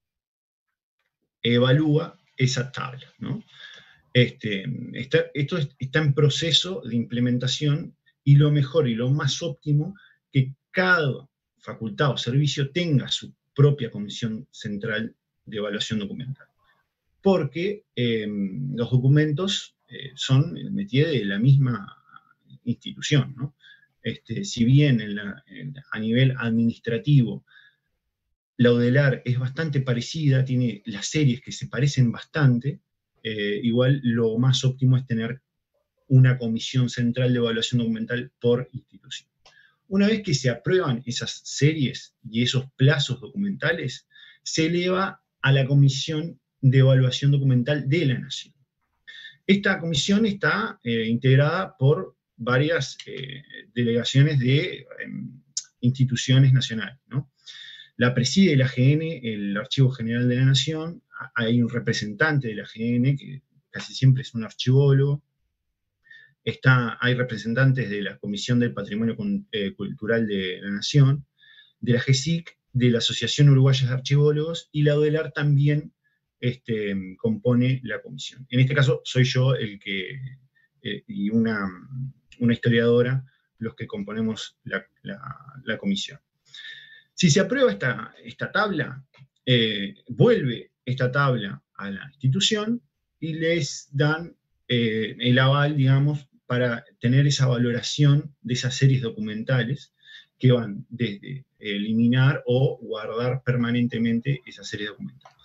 evalúa esa tabla, ¿no? Este, está, esto es, está en proceso de implementación, y lo mejor y lo más óptimo, que cada facultad o servicio tenga su propia Comisión Central de Evaluación Documental. Porque eh, los documentos eh, son el métier de la misma institución, ¿no? Este, si bien en la, en, a nivel administrativo la UDELAR es bastante parecida, tiene las series que se parecen bastante, eh, igual lo más óptimo es tener una comisión central de evaluación documental por institución. Una vez que se aprueban esas series y esos plazos documentales, se eleva a la Comisión de Evaluación Documental de la Nación. Esta comisión está eh, integrada por varias eh, delegaciones de eh, instituciones nacionales, ¿no? La preside la A G N, el Archivo General de la Nación, hay un representante de la A G N, que casi siempre es un archivólogo, está, hay representantes de la Comisión del Patrimonio Cultural de la Nación, de la G S I C, de la Asociación Uruguaya de Archivólogos, y la UDELAR también este, compone la comisión. En este caso soy yo el que, eh, y una, una historiadora, los que componemos la, la, la comisión. Si se aprueba esta, esta tabla, eh, vuelve esta tabla a la institución y les dan eh, el aval, digamos, para tener esa valoración de esas series documentales que van desde eliminar o guardar permanentemente esas series documentales.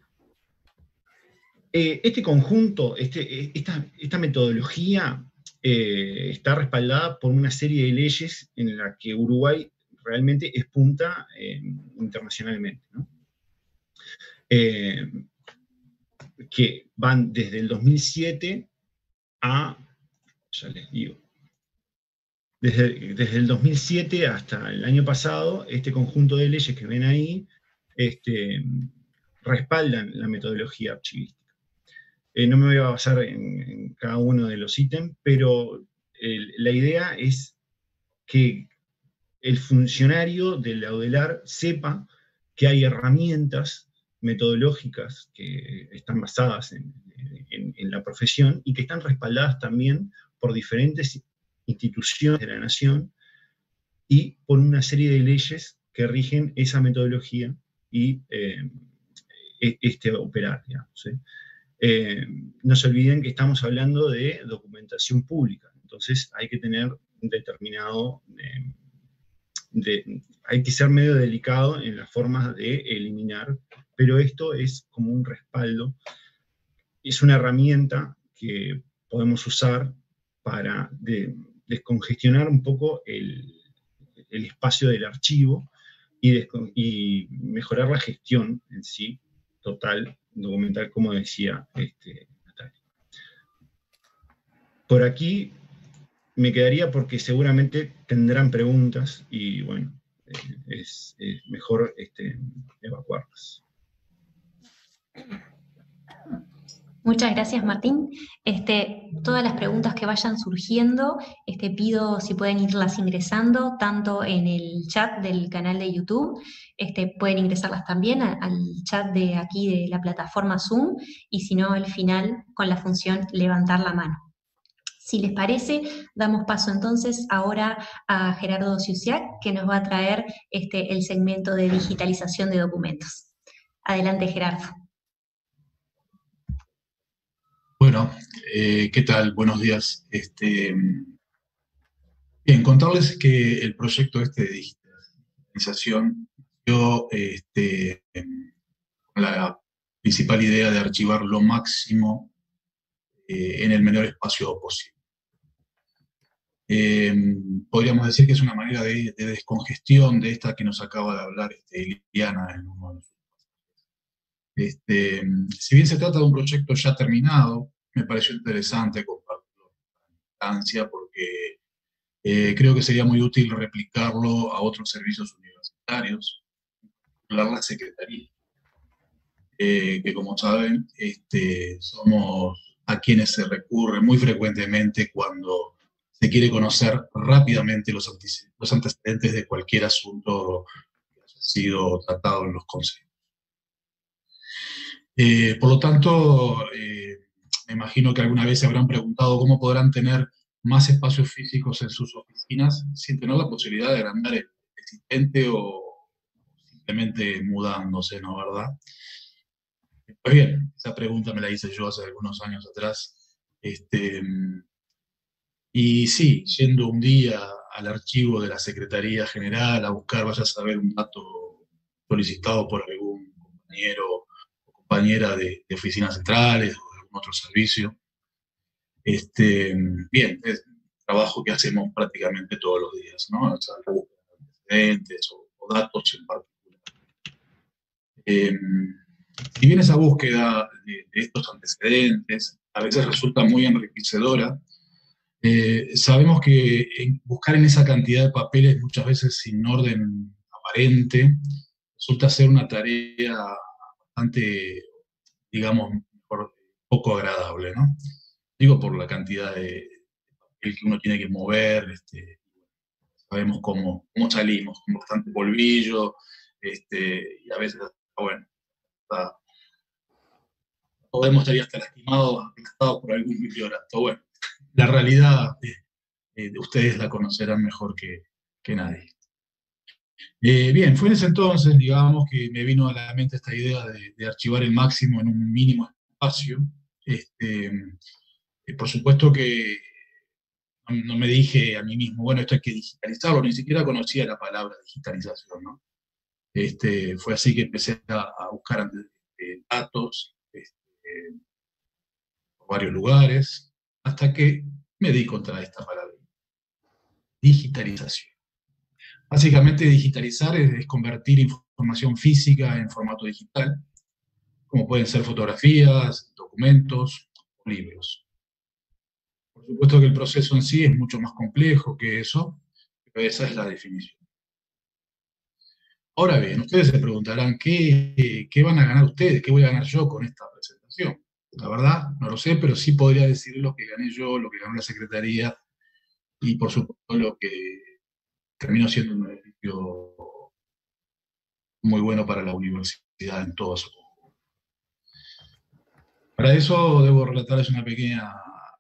Eh, este conjunto, este, esta, esta metodología eh, está respaldada por una serie de leyes en la que Uruguay realmente es punta eh, internacionalmente, ¿no? Eh, que van desde el dos mil siete a, ya les digo, desde, desde el dos mil siete hasta el año pasado, este conjunto de leyes que ven ahí este, respaldan la metodología archivística. Eh, no me voy a basar en, en cada uno de los ítems, pero eh, la idea es que el funcionario de la UDELAR sepa que hay herramientas metodológicas que están basadas en, en, en la profesión y que están respaldadas también por diferentes instituciones de la nación y por una serie de leyes que rigen esa metodología y eh, este operar, digamos, ¿sí? Eh, no se olviden que estamos hablando de documentación pública, entonces hay que tener un determinado... Eh, De, hay que ser medio delicado en las formas de eliminar, pero esto es como un respaldo, es una herramienta que podemos usar para de, descongestionar un poco el, el espacio del archivo y, de, y mejorar la gestión en sí, total, documental, como decía este, Natalia. Por aquí me quedaría porque seguramente tendrán preguntas y bueno, es, es mejor este, evacuarlas. Muchas gracias, Martín. Este, todas las preguntas que vayan surgiendo, este, pido si pueden irlas ingresando, tanto en el chat del canal de YouTube, este, pueden ingresarlas también a- al chat de aquí de la plataforma Zoom, y si no, al final con la función levantar la mano. Si les parece, damos paso entonces ahora a Gerardo Ciusiac, que nos va a traer este, el segmento de digitalización de documentos. Adelante, Gerardo. Bueno, eh, ¿qué tal? Buenos días. Este, bien, contarles que el proyecto este de digitalización, yo, este, con la principal idea de archivar lo máximo eh, en el menor espacio posible. Eh, podríamos decir que es una manera de, de descongestión de esta que nos acaba de hablar este, Liliana en uno de sus Este, si bien se trata de un proyecto ya terminado, me pareció interesante compartirlo en instancia porque eh, creo que sería muy útil replicarlo a otros servicios universitarios, la Secretaría, eh, que como saben este, somos a quienes se recurre muy frecuentemente cuando se quiere conocer rápidamente los, los antecedentes de cualquier asunto que haya sido tratado en los consejos. Eh, por lo tanto, eh, me imagino que alguna vez se habrán preguntado cómo podrán tener más espacios físicos en sus oficinas sin tener la posibilidad de agrandar el existente o simplemente mudándose, ¿no? ¿Verdad? Pues bien, esa pregunta me la hice yo hace algunos años atrás. Este, y sí, yendo un día al archivo de la Secretaría General a buscar, vaya a saber, un dato solicitado por algún compañero compañera de, de oficinas centrales o de algún otro servicio. Este, bien, es un trabajo que hacemos prácticamente todos los días, ¿no? O sea, la búsqueda de antecedentes o, o datos en particular. Eh, si bien esa búsqueda de, de estos antecedentes a veces resulta muy enriquecedora, eh, sabemos que en buscar en esa cantidad de papeles, muchas veces sin orden aparente, resulta ser una tarea bastante, digamos, por, poco agradable, ¿no? Digo por la cantidad de papel que uno tiene que mover, este, sabemos cómo, cómo salimos, con bastante polvillo, este, y a veces, bueno, está, podemos estar hasta lastimados, aplastados por algún bibliorato. Bueno, la realidad eh, eh, ustedes la conocerán mejor que, que nadie. Eh, bien, fue en ese entonces, digamos, que me vino a la mente esta idea de, de archivar el máximo en un mínimo espacio. Este, eh, por supuesto que no, no me dije a mí mismo, bueno, esto hay que digitalizarlo, ni siquiera conocía la palabra digitalización, ¿no? Este, fue así que empecé a, a buscar eh, datos este, por varios lugares, hasta que me di contra esta palabra, digitalización. Básicamente digitalizar es, es convertir información física en formato digital, como pueden ser fotografías, documentos o libros. Por supuesto que el proceso en sí es mucho más complejo que eso, pero esa es la definición. Ahora bien, ustedes se preguntarán, ¿qué, qué van a ganar ustedes? ¿Qué voy a ganar yo con esta presentación? La verdad, no lo sé, pero sí podría decir lo que gané yo, lo que ganó la Secretaría, y por supuesto lo que terminó siendo un beneficio muy bueno para la universidad en todo su conjunto. Para eso debo relatarles una pequeña...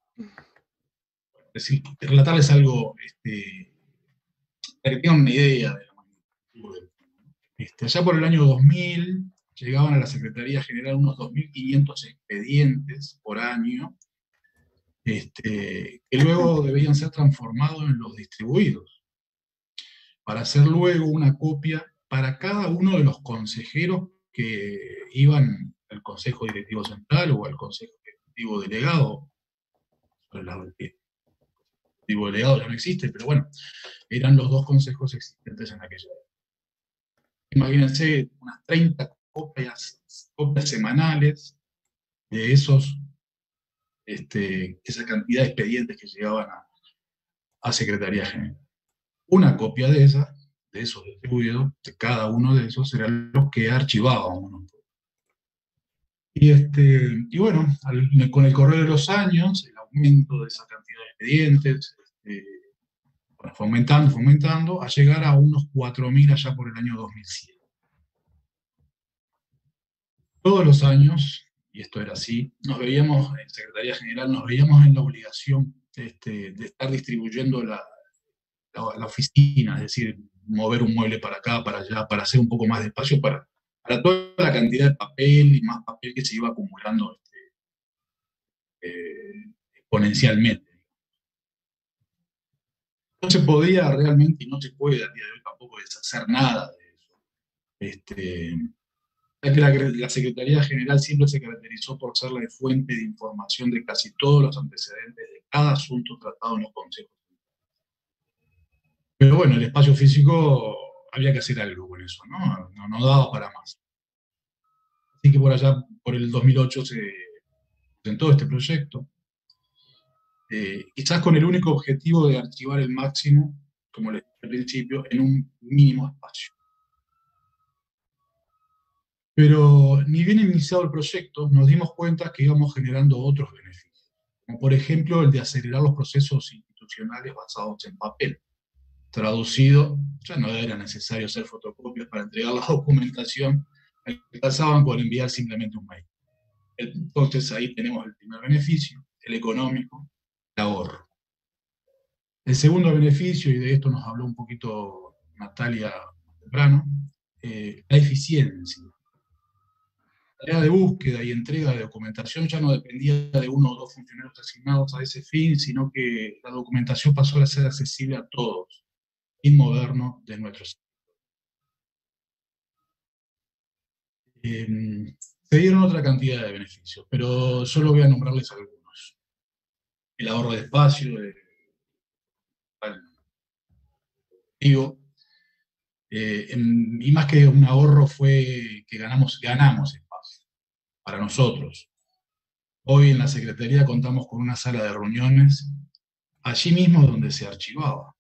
Es decir, relatarles algo este, para que tengan una idea de la magnitud del tema. Este, allá por el año dos mil llegaban a la Secretaría General unos dos mil quinientos expedientes por año, este, que luego debían ser transformados en los distribuidos, para hacer luego una copia para cada uno de los consejeros que iban al Consejo Directivo Central o al Consejo Directivo Delegado. El Directivo Delegado ya no existe, pero bueno, eran los dos consejos existentes en aquella época. Imagínense unas treinta copias, copias semanales de esos, este, esa cantidad de expedientes que llegaban a, a Secretaría General. Una copia de esa, de esos distribuidos, de cada uno de esos, eran los que archivaban uno. Y, este, y bueno, al, con el correr de los años, el aumento de esa cantidad de expedientes, este, bueno, fue aumentando, fue aumentando, a llegar a unos cuatro mil allá por el año dos mil siete. Todos los años, y esto era así, nos veíamos, en Secretaría General, nos veíamos en la obligación este, de estar distribuyendo la, la, la oficina, es decir, mover un mueble para acá, para allá, para hacer un poco más de espacio para, para toda la cantidad de papel y más papel que se iba acumulando este, eh, exponencialmente. No se podía realmente, y no se puede a día de hoy tampoco deshacer nada de eso. Este, ya que la, la Secretaría General siempre se caracterizó por ser la fuente de información de casi todos los antecedentes de cada asunto tratado en los consejos. Pero bueno, el espacio físico había que hacer algo con eso, ¿no? No, no daba para más. Así que por allá, por el dos mil ocho, se presentó este proyecto, eh, quizás con el único objetivo de archivar el máximo, como les dije al principio, en un mínimo espacio. Pero ni bien iniciado el proyecto, nos dimos cuenta que íbamos generando otros beneficios, como por ejemplo el de acelerar los procesos institucionales basados en papel. Traducido, ya no era necesario hacer fotocopias para entregar la documentación, alcanzaban con enviar simplemente un mail. Entonces ahí tenemos el primer beneficio, el económico, el ahorro. El segundo beneficio, y de esto nos habló un poquito Natalia temprano, eh, la eficiencia. La tarea de búsqueda y entrega de documentación ya no dependía de uno o dos funcionarios asignados a ese fin, sino que la documentación pasó a ser accesible a todos, y moderno de nuestros. Eh, se dieron otra cantidad de beneficios, pero solo voy a nombrarles algunos. El ahorro de espacio, de, digo, eh, en, y más que un ahorro fue que ganamos, ganamos espacio para nosotros. Hoy en la Secretaría contamos con una sala de reuniones, allí mismo donde se archivaba.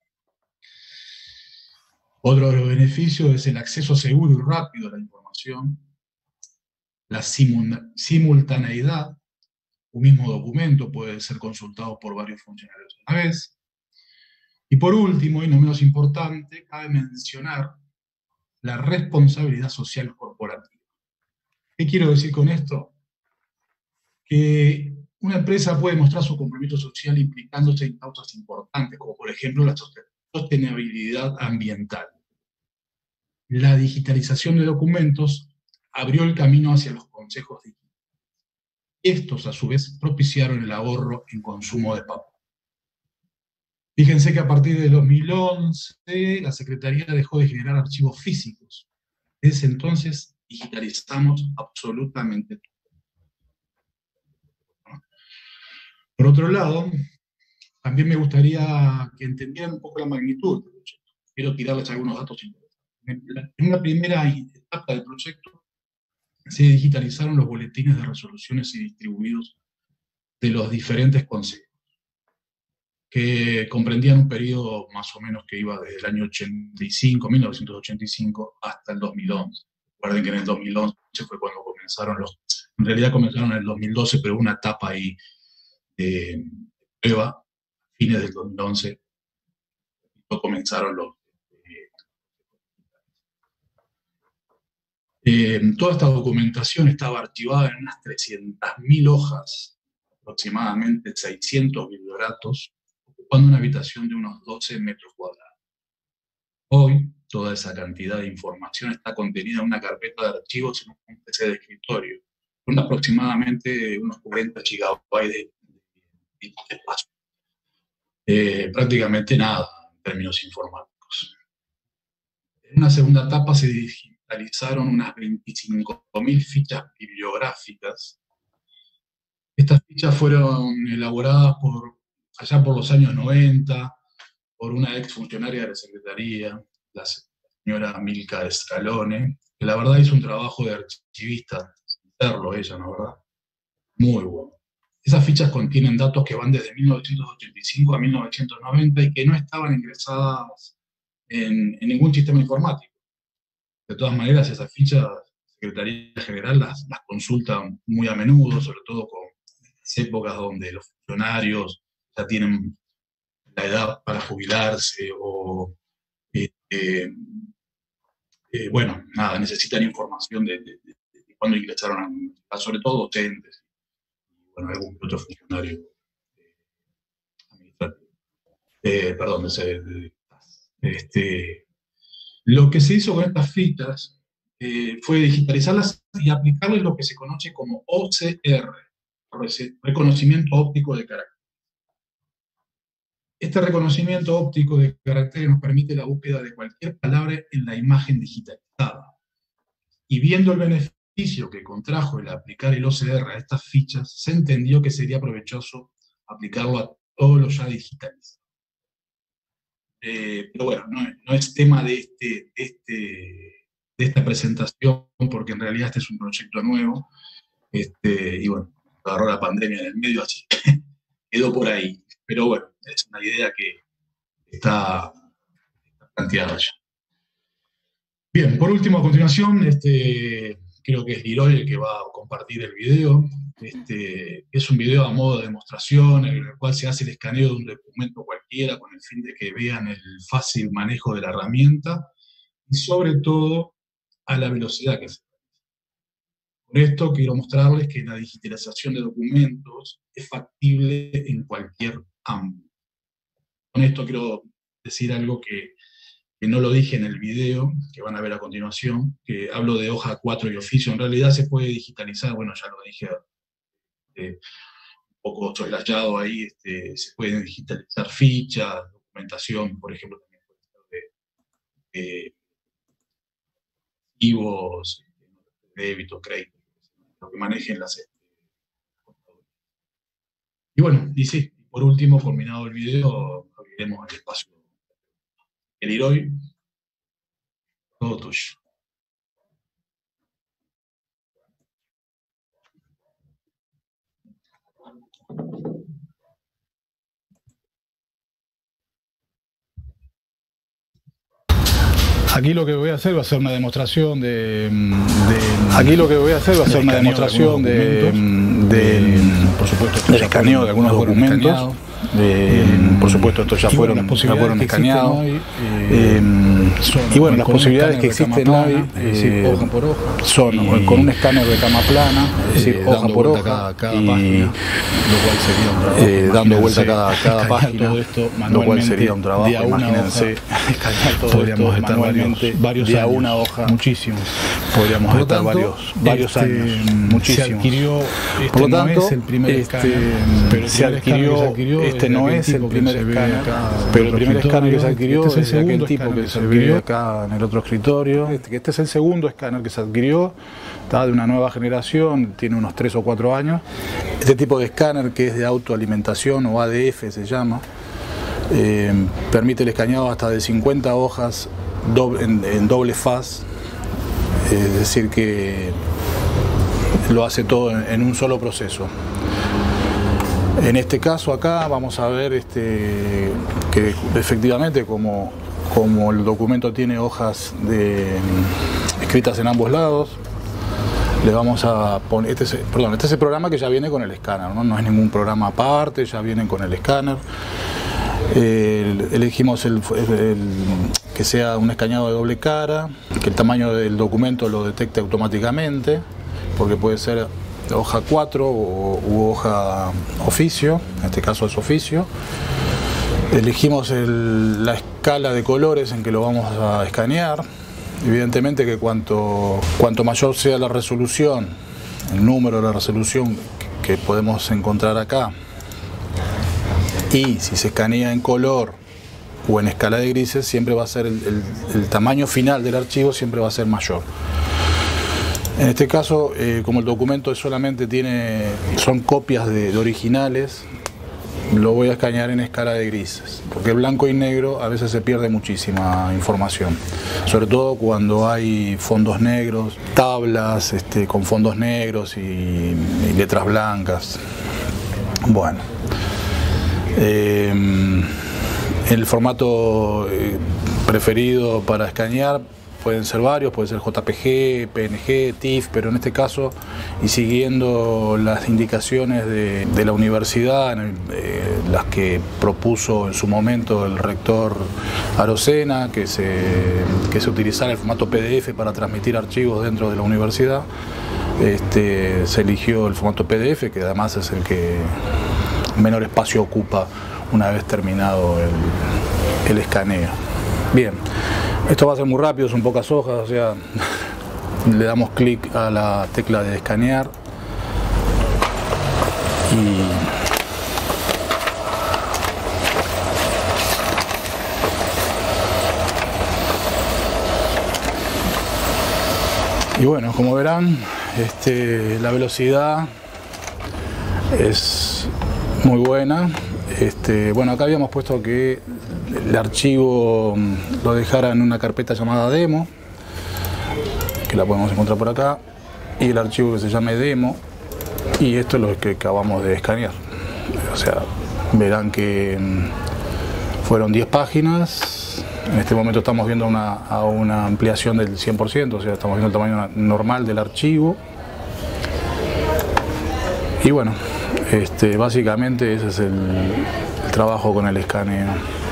Otro de los beneficios es el acceso seguro y rápido a la información, la simultaneidad, un mismo documento puede ser consultado por varios funcionarios a la vez. Y por último, y no menos importante, cabe mencionar la responsabilidad social corporativa. ¿Qué quiero decir con esto? Que una empresa puede mostrar su compromiso social implicándose en causas importantes, como por ejemplo la sostenibilidad ambiental. La digitalización de documentos abrió el camino hacia los consejos digitales. Estos, a su vez, propiciaron el ahorro en consumo de papel. Fíjense que a partir de dos mil once, la Secretaría dejó de generar archivos físicos. Desde entonces, digitalizamos absolutamente todo. Por otro lado, también me gustaría que entendieran un poco la magnitud del proyecto. Quiero tirarles algunos datos importantes. En una primera etapa del proyecto, se digitalizaron los boletines de resoluciones y distribuidos de los diferentes consejos, que comprendían un periodo más o menos que iba desde el año ochenta y cinco, mil novecientos ochenta y cinco hasta el dos mil once. Recuerden que en el dos mil once fue cuando comenzaron los... En realidad comenzaron en el dos mil doce, pero una etapa ahí de prueba, fines del dos mil once, comenzaron los... Eh, toda esta documentación estaba archivada en unas trescientas mil hojas, aproximadamente seiscientos biblioratos, ocupando una habitación de unos doce metros cuadrados. Hoy, toda esa cantidad de información está contenida en una carpeta de archivos en un P C de escritorio, con aproximadamente unos cuarenta gigabytes de, de, de espacio. Eh, prácticamente nada en términos informáticos. En una segunda etapa se digitalizaron unas veinticinco mil fichas bibliográficas. Estas fichas fueron elaboradas por, allá por los años noventa, por una ex funcionaria de la Secretaría, la señora Milka Scalone, que la verdad hizo un trabajo de archivista, hacerlo ella, ¿no verdad? Muy bueno. Esas fichas contienen datos que van desde mil novecientos ochenta y cinco a mil novecientos noventa y que no estaban ingresadas en, en ningún sistema informático. De todas maneras, esas fichas Secretaría General las, las consulta muy a menudo, sobre todo con las épocas donde los funcionarios ya tienen la edad para jubilarse o, eh, eh, eh, bueno, nada, necesitan información de, de, de, de cuándo ingresaron a la universidad, sobre todo docentes, y bueno, algún otro funcionario eh, administrativo. Eh, perdón, de, de, este, lo que se hizo con estas fichas eh, fue digitalizarlas y aplicarles lo que se conoce como O C R, reconocimiento óptico de carácter. Este reconocimiento óptico de caracteres nos permite la búsqueda de cualquier palabra en la imagen digitalizada. Y viendo el beneficio que contrajo el aplicar el O C R a estas fichas, se entendió que sería provechoso aplicarlo a todo lo ya digitalizado. Eh, pero bueno, no, no es tema de, este, de, este, de esta presentación, porque en realidad este es un proyecto nuevo, este, y bueno, agarró la pandemia en el medio, así que quedó por ahí. Pero bueno, es una idea que está, está planteada ya. Bien, por último, a continuación, este, creo que es Leroy el que va a compartir el video. Este, es un video a modo de demostración en el cual se hace el escaneo de un documento cualquiera con el fin de que vean el fácil manejo de la herramienta y sobre todo a la velocidad que se realiza. Con esto quiero mostrarles que la digitalización de documentos es factible en cualquier ámbito. Con esto quiero decir algo que, que no lo dije en el video, que van a ver a continuación, que hablo de hoja cuatro y oficio. En realidad se puede digitalizar, bueno, ya lo dije eh, un poco soslayado ahí, este, se pueden digitalizar fichas, documentación, por ejemplo, también puede ser de, de activos, de débito, crédito, lo que manejen las este, y bueno, y sí, por último, culminado el video, abriremos el espacio. El Leroy, todo tuyo. Aquí lo que voy a hacer va a ser una demostración de, de aquí lo que voy a hacer va a ser una demostración de, de, de por supuesto del escaneo de algunos documentos. Eh, por supuesto, estos ya fueron, bueno, ya fueron escaneados. Hoy, eh, y bueno, las posibilidades que existen hoy eh, hoja por hoja, son y, con un escáner de cama plana, es decir, eh, hoja por hoja, cada, cada y página, lo cual sería un trabajo, eh, dando vuelta cada, cada página, todo esto lo cual sería un trabajo, imagínense, escanear todo podríamos esto estar varios, varios de a una hoja, muchísimos, podríamos por estar tanto, varios, varios este, años, muchísimos. Se adquirió, este por lo tanto, no es el primer este, escáner, pero se adquirió, este no es el primer escáner, pero el primer escáner que se adquirió este es el segundo tipo que se adquirió acá en el otro escritorio. Este, este es el segundo escáner que se adquirió, está de una nueva generación, tiene unos tres o cuatro años. Este tipo de escáner, que es de autoalimentación o A D F se llama, eh, permite el escaneado hasta de cincuenta hojas doble, en, en doble faz, es decir que lo hace todo en, en un solo proceso. En este caso acá vamos a ver este, que efectivamente como, como el documento tiene hojas de, escritas en ambos lados, le vamos a poner, este es, perdón, este es el programa que ya viene con el escáner, no, no es ningún programa aparte, ya viene con el escáner. Eh, elegimos el, el, que sea un escaneado de doble cara, que el tamaño del documento lo detecte automáticamente, porque puede ser hoja cuatro o, u hoja oficio, en este caso es oficio. Elegimos el, la escala de colores en que lo vamos a escanear. Evidentemente que cuanto, cuanto mayor sea la resolución, el número de la resolución que podemos encontrar acá, y si se escanea en color o en escala de grises, siempre va a ser el, el, el tamaño final del archivo siempre va a ser mayor. En este caso, eh, como el documento solamente tiene, son copias de, de originales, lo voy a escanear en escala de grises, porque blanco y negro a veces se pierde muchísima información, sobre todo cuando hay fondos negros, tablas este, con fondos negros y, y letras blancas. Bueno, eh, el formato preferido para escanear pueden ser varios, puede ser J P G, P N G, T I F, pero en este caso, y siguiendo las indicaciones de, de la universidad, eh, las que propuso en su momento el rector Arocena, que se, que se utilizara el formato P D F para transmitir archivos dentro de la universidad, este, se eligió el formato P D F, que además es el que menor espacio ocupa una vez terminado el, el escaneo. Bien, esto va a ser muy rápido, son pocas hojas, o sea, le damos clic a la tecla de escanear y, y bueno, como verán, este, la velocidad es muy buena. Este, bueno, acá habíamos puesto que el archivo lo dejara en una carpeta llamada demo, que la podemos encontrar por acá, y el archivo que se llame demo, y esto es lo que acabamos de escanear. O sea, verán que fueron diez páginas. En este momento estamos viendo una, a una ampliación del cien por ciento, o sea, estamos viendo el tamaño normal del archivo. Y bueno, este, básicamente ese es el, el trabajo con el escaneo.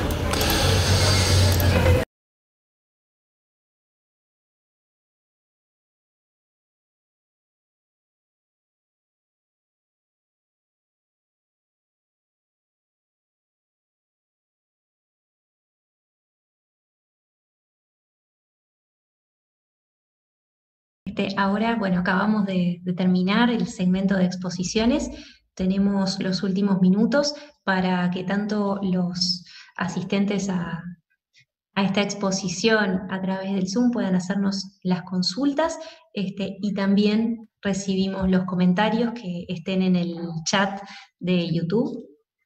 Este, ahora, bueno, acabamos de, de terminar el segmento de exposiciones. Tenemos los últimos minutos para que tanto los asistentes a, a esta exposición a través del Zoom puedan hacernos las consultas, este, y también recibimos los comentarios que estén en el chat de YouTube.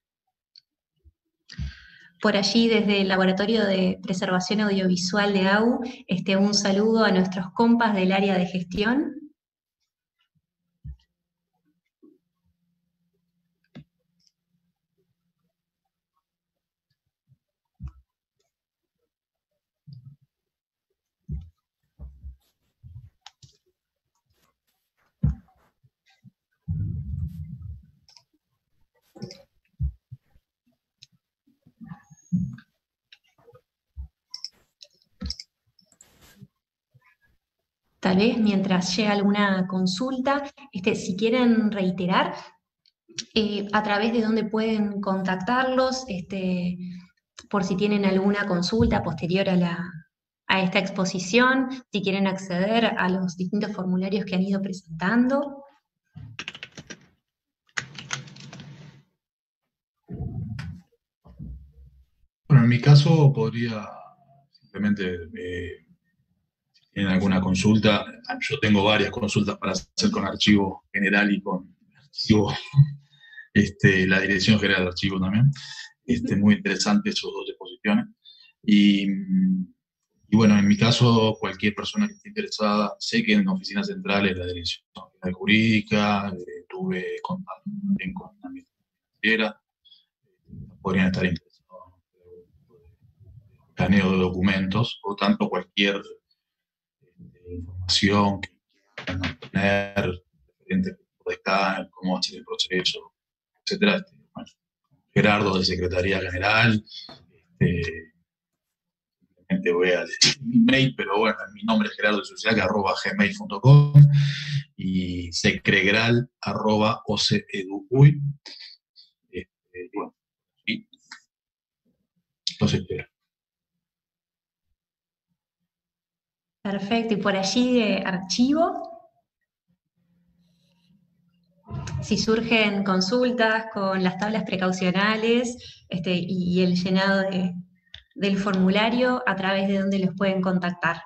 Por allí, desde el Laboratorio de Preservación Audiovisual de A U, este, un saludo a nuestros compas del área de gestión. Tal vez mientras llega alguna consulta, este, si quieren reiterar, eh, a través de dónde pueden contactarlos, este, por si tienen alguna consulta posterior a, la, a esta exposición, si quieren acceder a los distintos formularios que han ido presentando. Bueno, en mi caso podría simplemente... Eh, tienen alguna consulta, yo tengo varias consultas para hacer con archivo general y con archivo, este, la Dirección General de Archivo también. Este, muy interesante esas dos exposiciones. Y, y bueno, en mi caso, cualquier persona que esté interesada, sé que en oficinas centrales, la Dirección General Jurídica, eh, tuve contacto también con la financiera, podrían estar interesados en el escaneo de documentos, por lo tanto, cualquier información que quieran obtener, referente de escáner, cómo hacer el proceso, etcétera. Este, bueno, Gerardo de Secretaría General, este, simplemente voy a decir mi mail, pero bueno, mi nombre es gerardo de suciaga arroba gmail punto com y secregral arroba oceduuy. Este, bueno, y los espero. Perfecto, y por allí de archivo, si surgen consultas con las tablas precaucionales este, y el llenado de, del formulario, ¿a través de dónde los pueden contactar?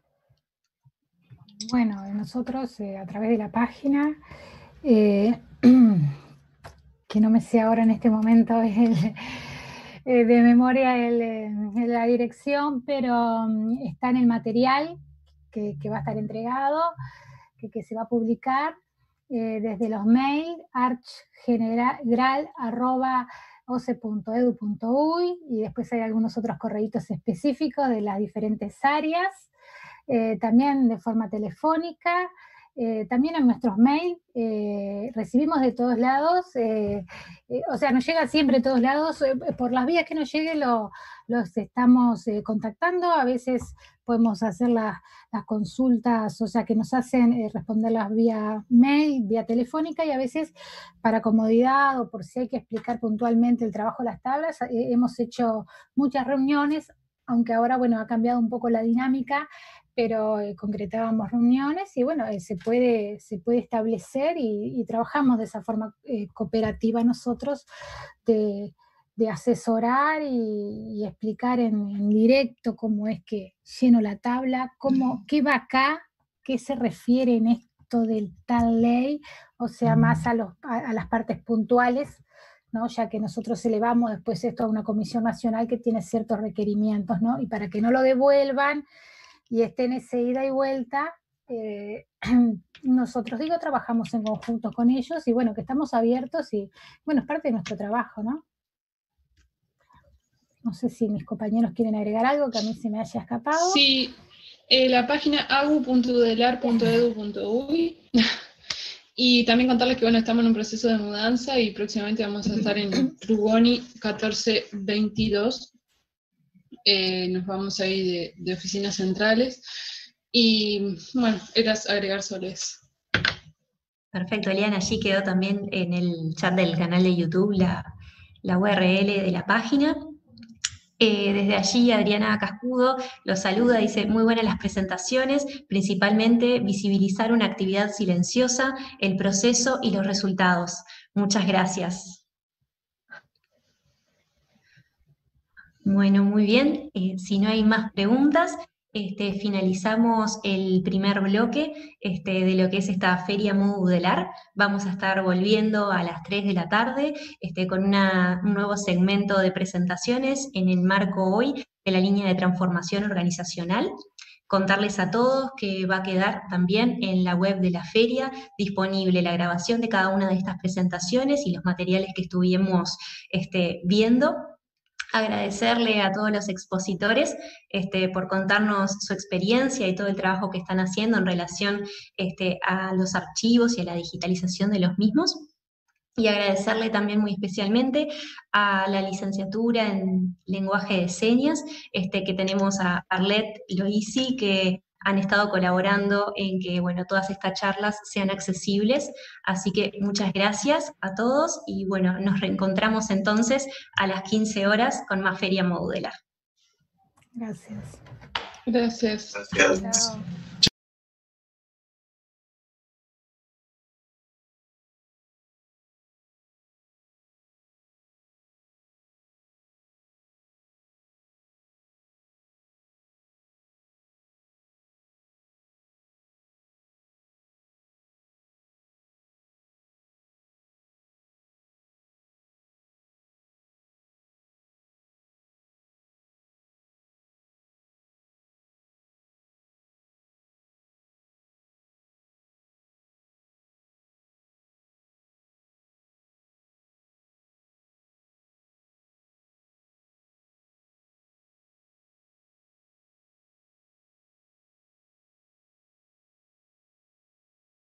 Bueno, nosotros eh, a través de la página, eh, que no me sé ahora en este momento es el, eh, de memoria el, el, la dirección, pero um, está en el material que, que va a estar entregado, que, que se va a publicar, eh, desde los mails archgeneral arroba oce punto edu punto uy, y después hay algunos otros correitos específicos de las diferentes áreas. eh, también de forma telefónica, eh, también en nuestros mails, eh, recibimos de todos lados, eh, eh, o sea, nos llega siempre de todos lados, eh, por las vías que nos llegue lo, los estamos eh, contactando, a veces podemos hacer la, las consultas, o sea, que nos hacen eh, responderlas vía mail, vía telefónica, y a veces para comodidad o por si hay que explicar puntualmente el trabajo de las tablas, eh, hemos hecho muchas reuniones, aunque ahora, bueno, ha cambiado un poco la dinámica, pero eh, concretábamos reuniones y, bueno, eh, se, puede, se puede establecer y, y trabajamos de esa forma eh, cooperativa nosotros, de, de asesorar y, y explicar en, en directo cómo es que lleno la tabla, cómo, qué va acá, qué se refiere en esto del tal ley, o sea, más a, los, a, a las partes puntuales, ¿no? Ya que nosotros elevamos después esto a una comisión nacional que tiene ciertos requerimientos, ¿no? Y para que no lo devuelvan y esté en esa ida y vuelta, eh, nosotros, digo, trabajamos en conjunto con ellos y, bueno, que estamos abiertos y, bueno, es parte de nuestro trabajo, ¿no? No sé si mis compañeros quieren agregar algo que a mí se me haya escapado. Sí, eh, la página agu punto udelar punto edu punto uy y también contarles que, bueno, estamos en un proceso de mudanza y próximamente vamos a estar en Frugoni catorce veintidós. Eh, nos vamos a ir de, de oficinas centrales y, bueno, era agregar sobre eso. Perfecto, Eliana, allí quedó también en el chat del canal de YouTube la, la U R L de la página. Eh, desde allí Adriana Cascudo los saluda, dice, muy buenas las presentaciones, principalmente visibilizar una actividad silenciosa, el proceso y los resultados. Muchas gracias. Bueno, muy bien. Eh, si no hay más preguntas, este, finalizamos el primer bloque este, de lo que es esta Feria MOU Udelar. Vamos a estar volviendo a las tres de la tarde este, con una, un nuevo segmento de presentaciones en el marco hoy de la línea de transformación organizacional. Contarles a todos que va a quedar también en la web de la feria disponible la grabación de cada una de estas presentaciones y los materiales que estuvimos este, viendo. Agradecerle a todos los expositores este, por contarnos su experiencia y todo el trabajo que están haciendo en relación este, a los archivos y a la digitalización de los mismos. Y agradecerle también muy especialmente a la licenciatura en lenguaje de señas, este, que tenemos a Arlette Loisi, que han estado colaborando en que, bueno, todas estas charlas sean accesibles. Así que muchas gracias a todos y, bueno, nos reencontramos entonces a las quince horas con más Feria MOU Udelar. Gracias. Gracias. Gracias. Chao.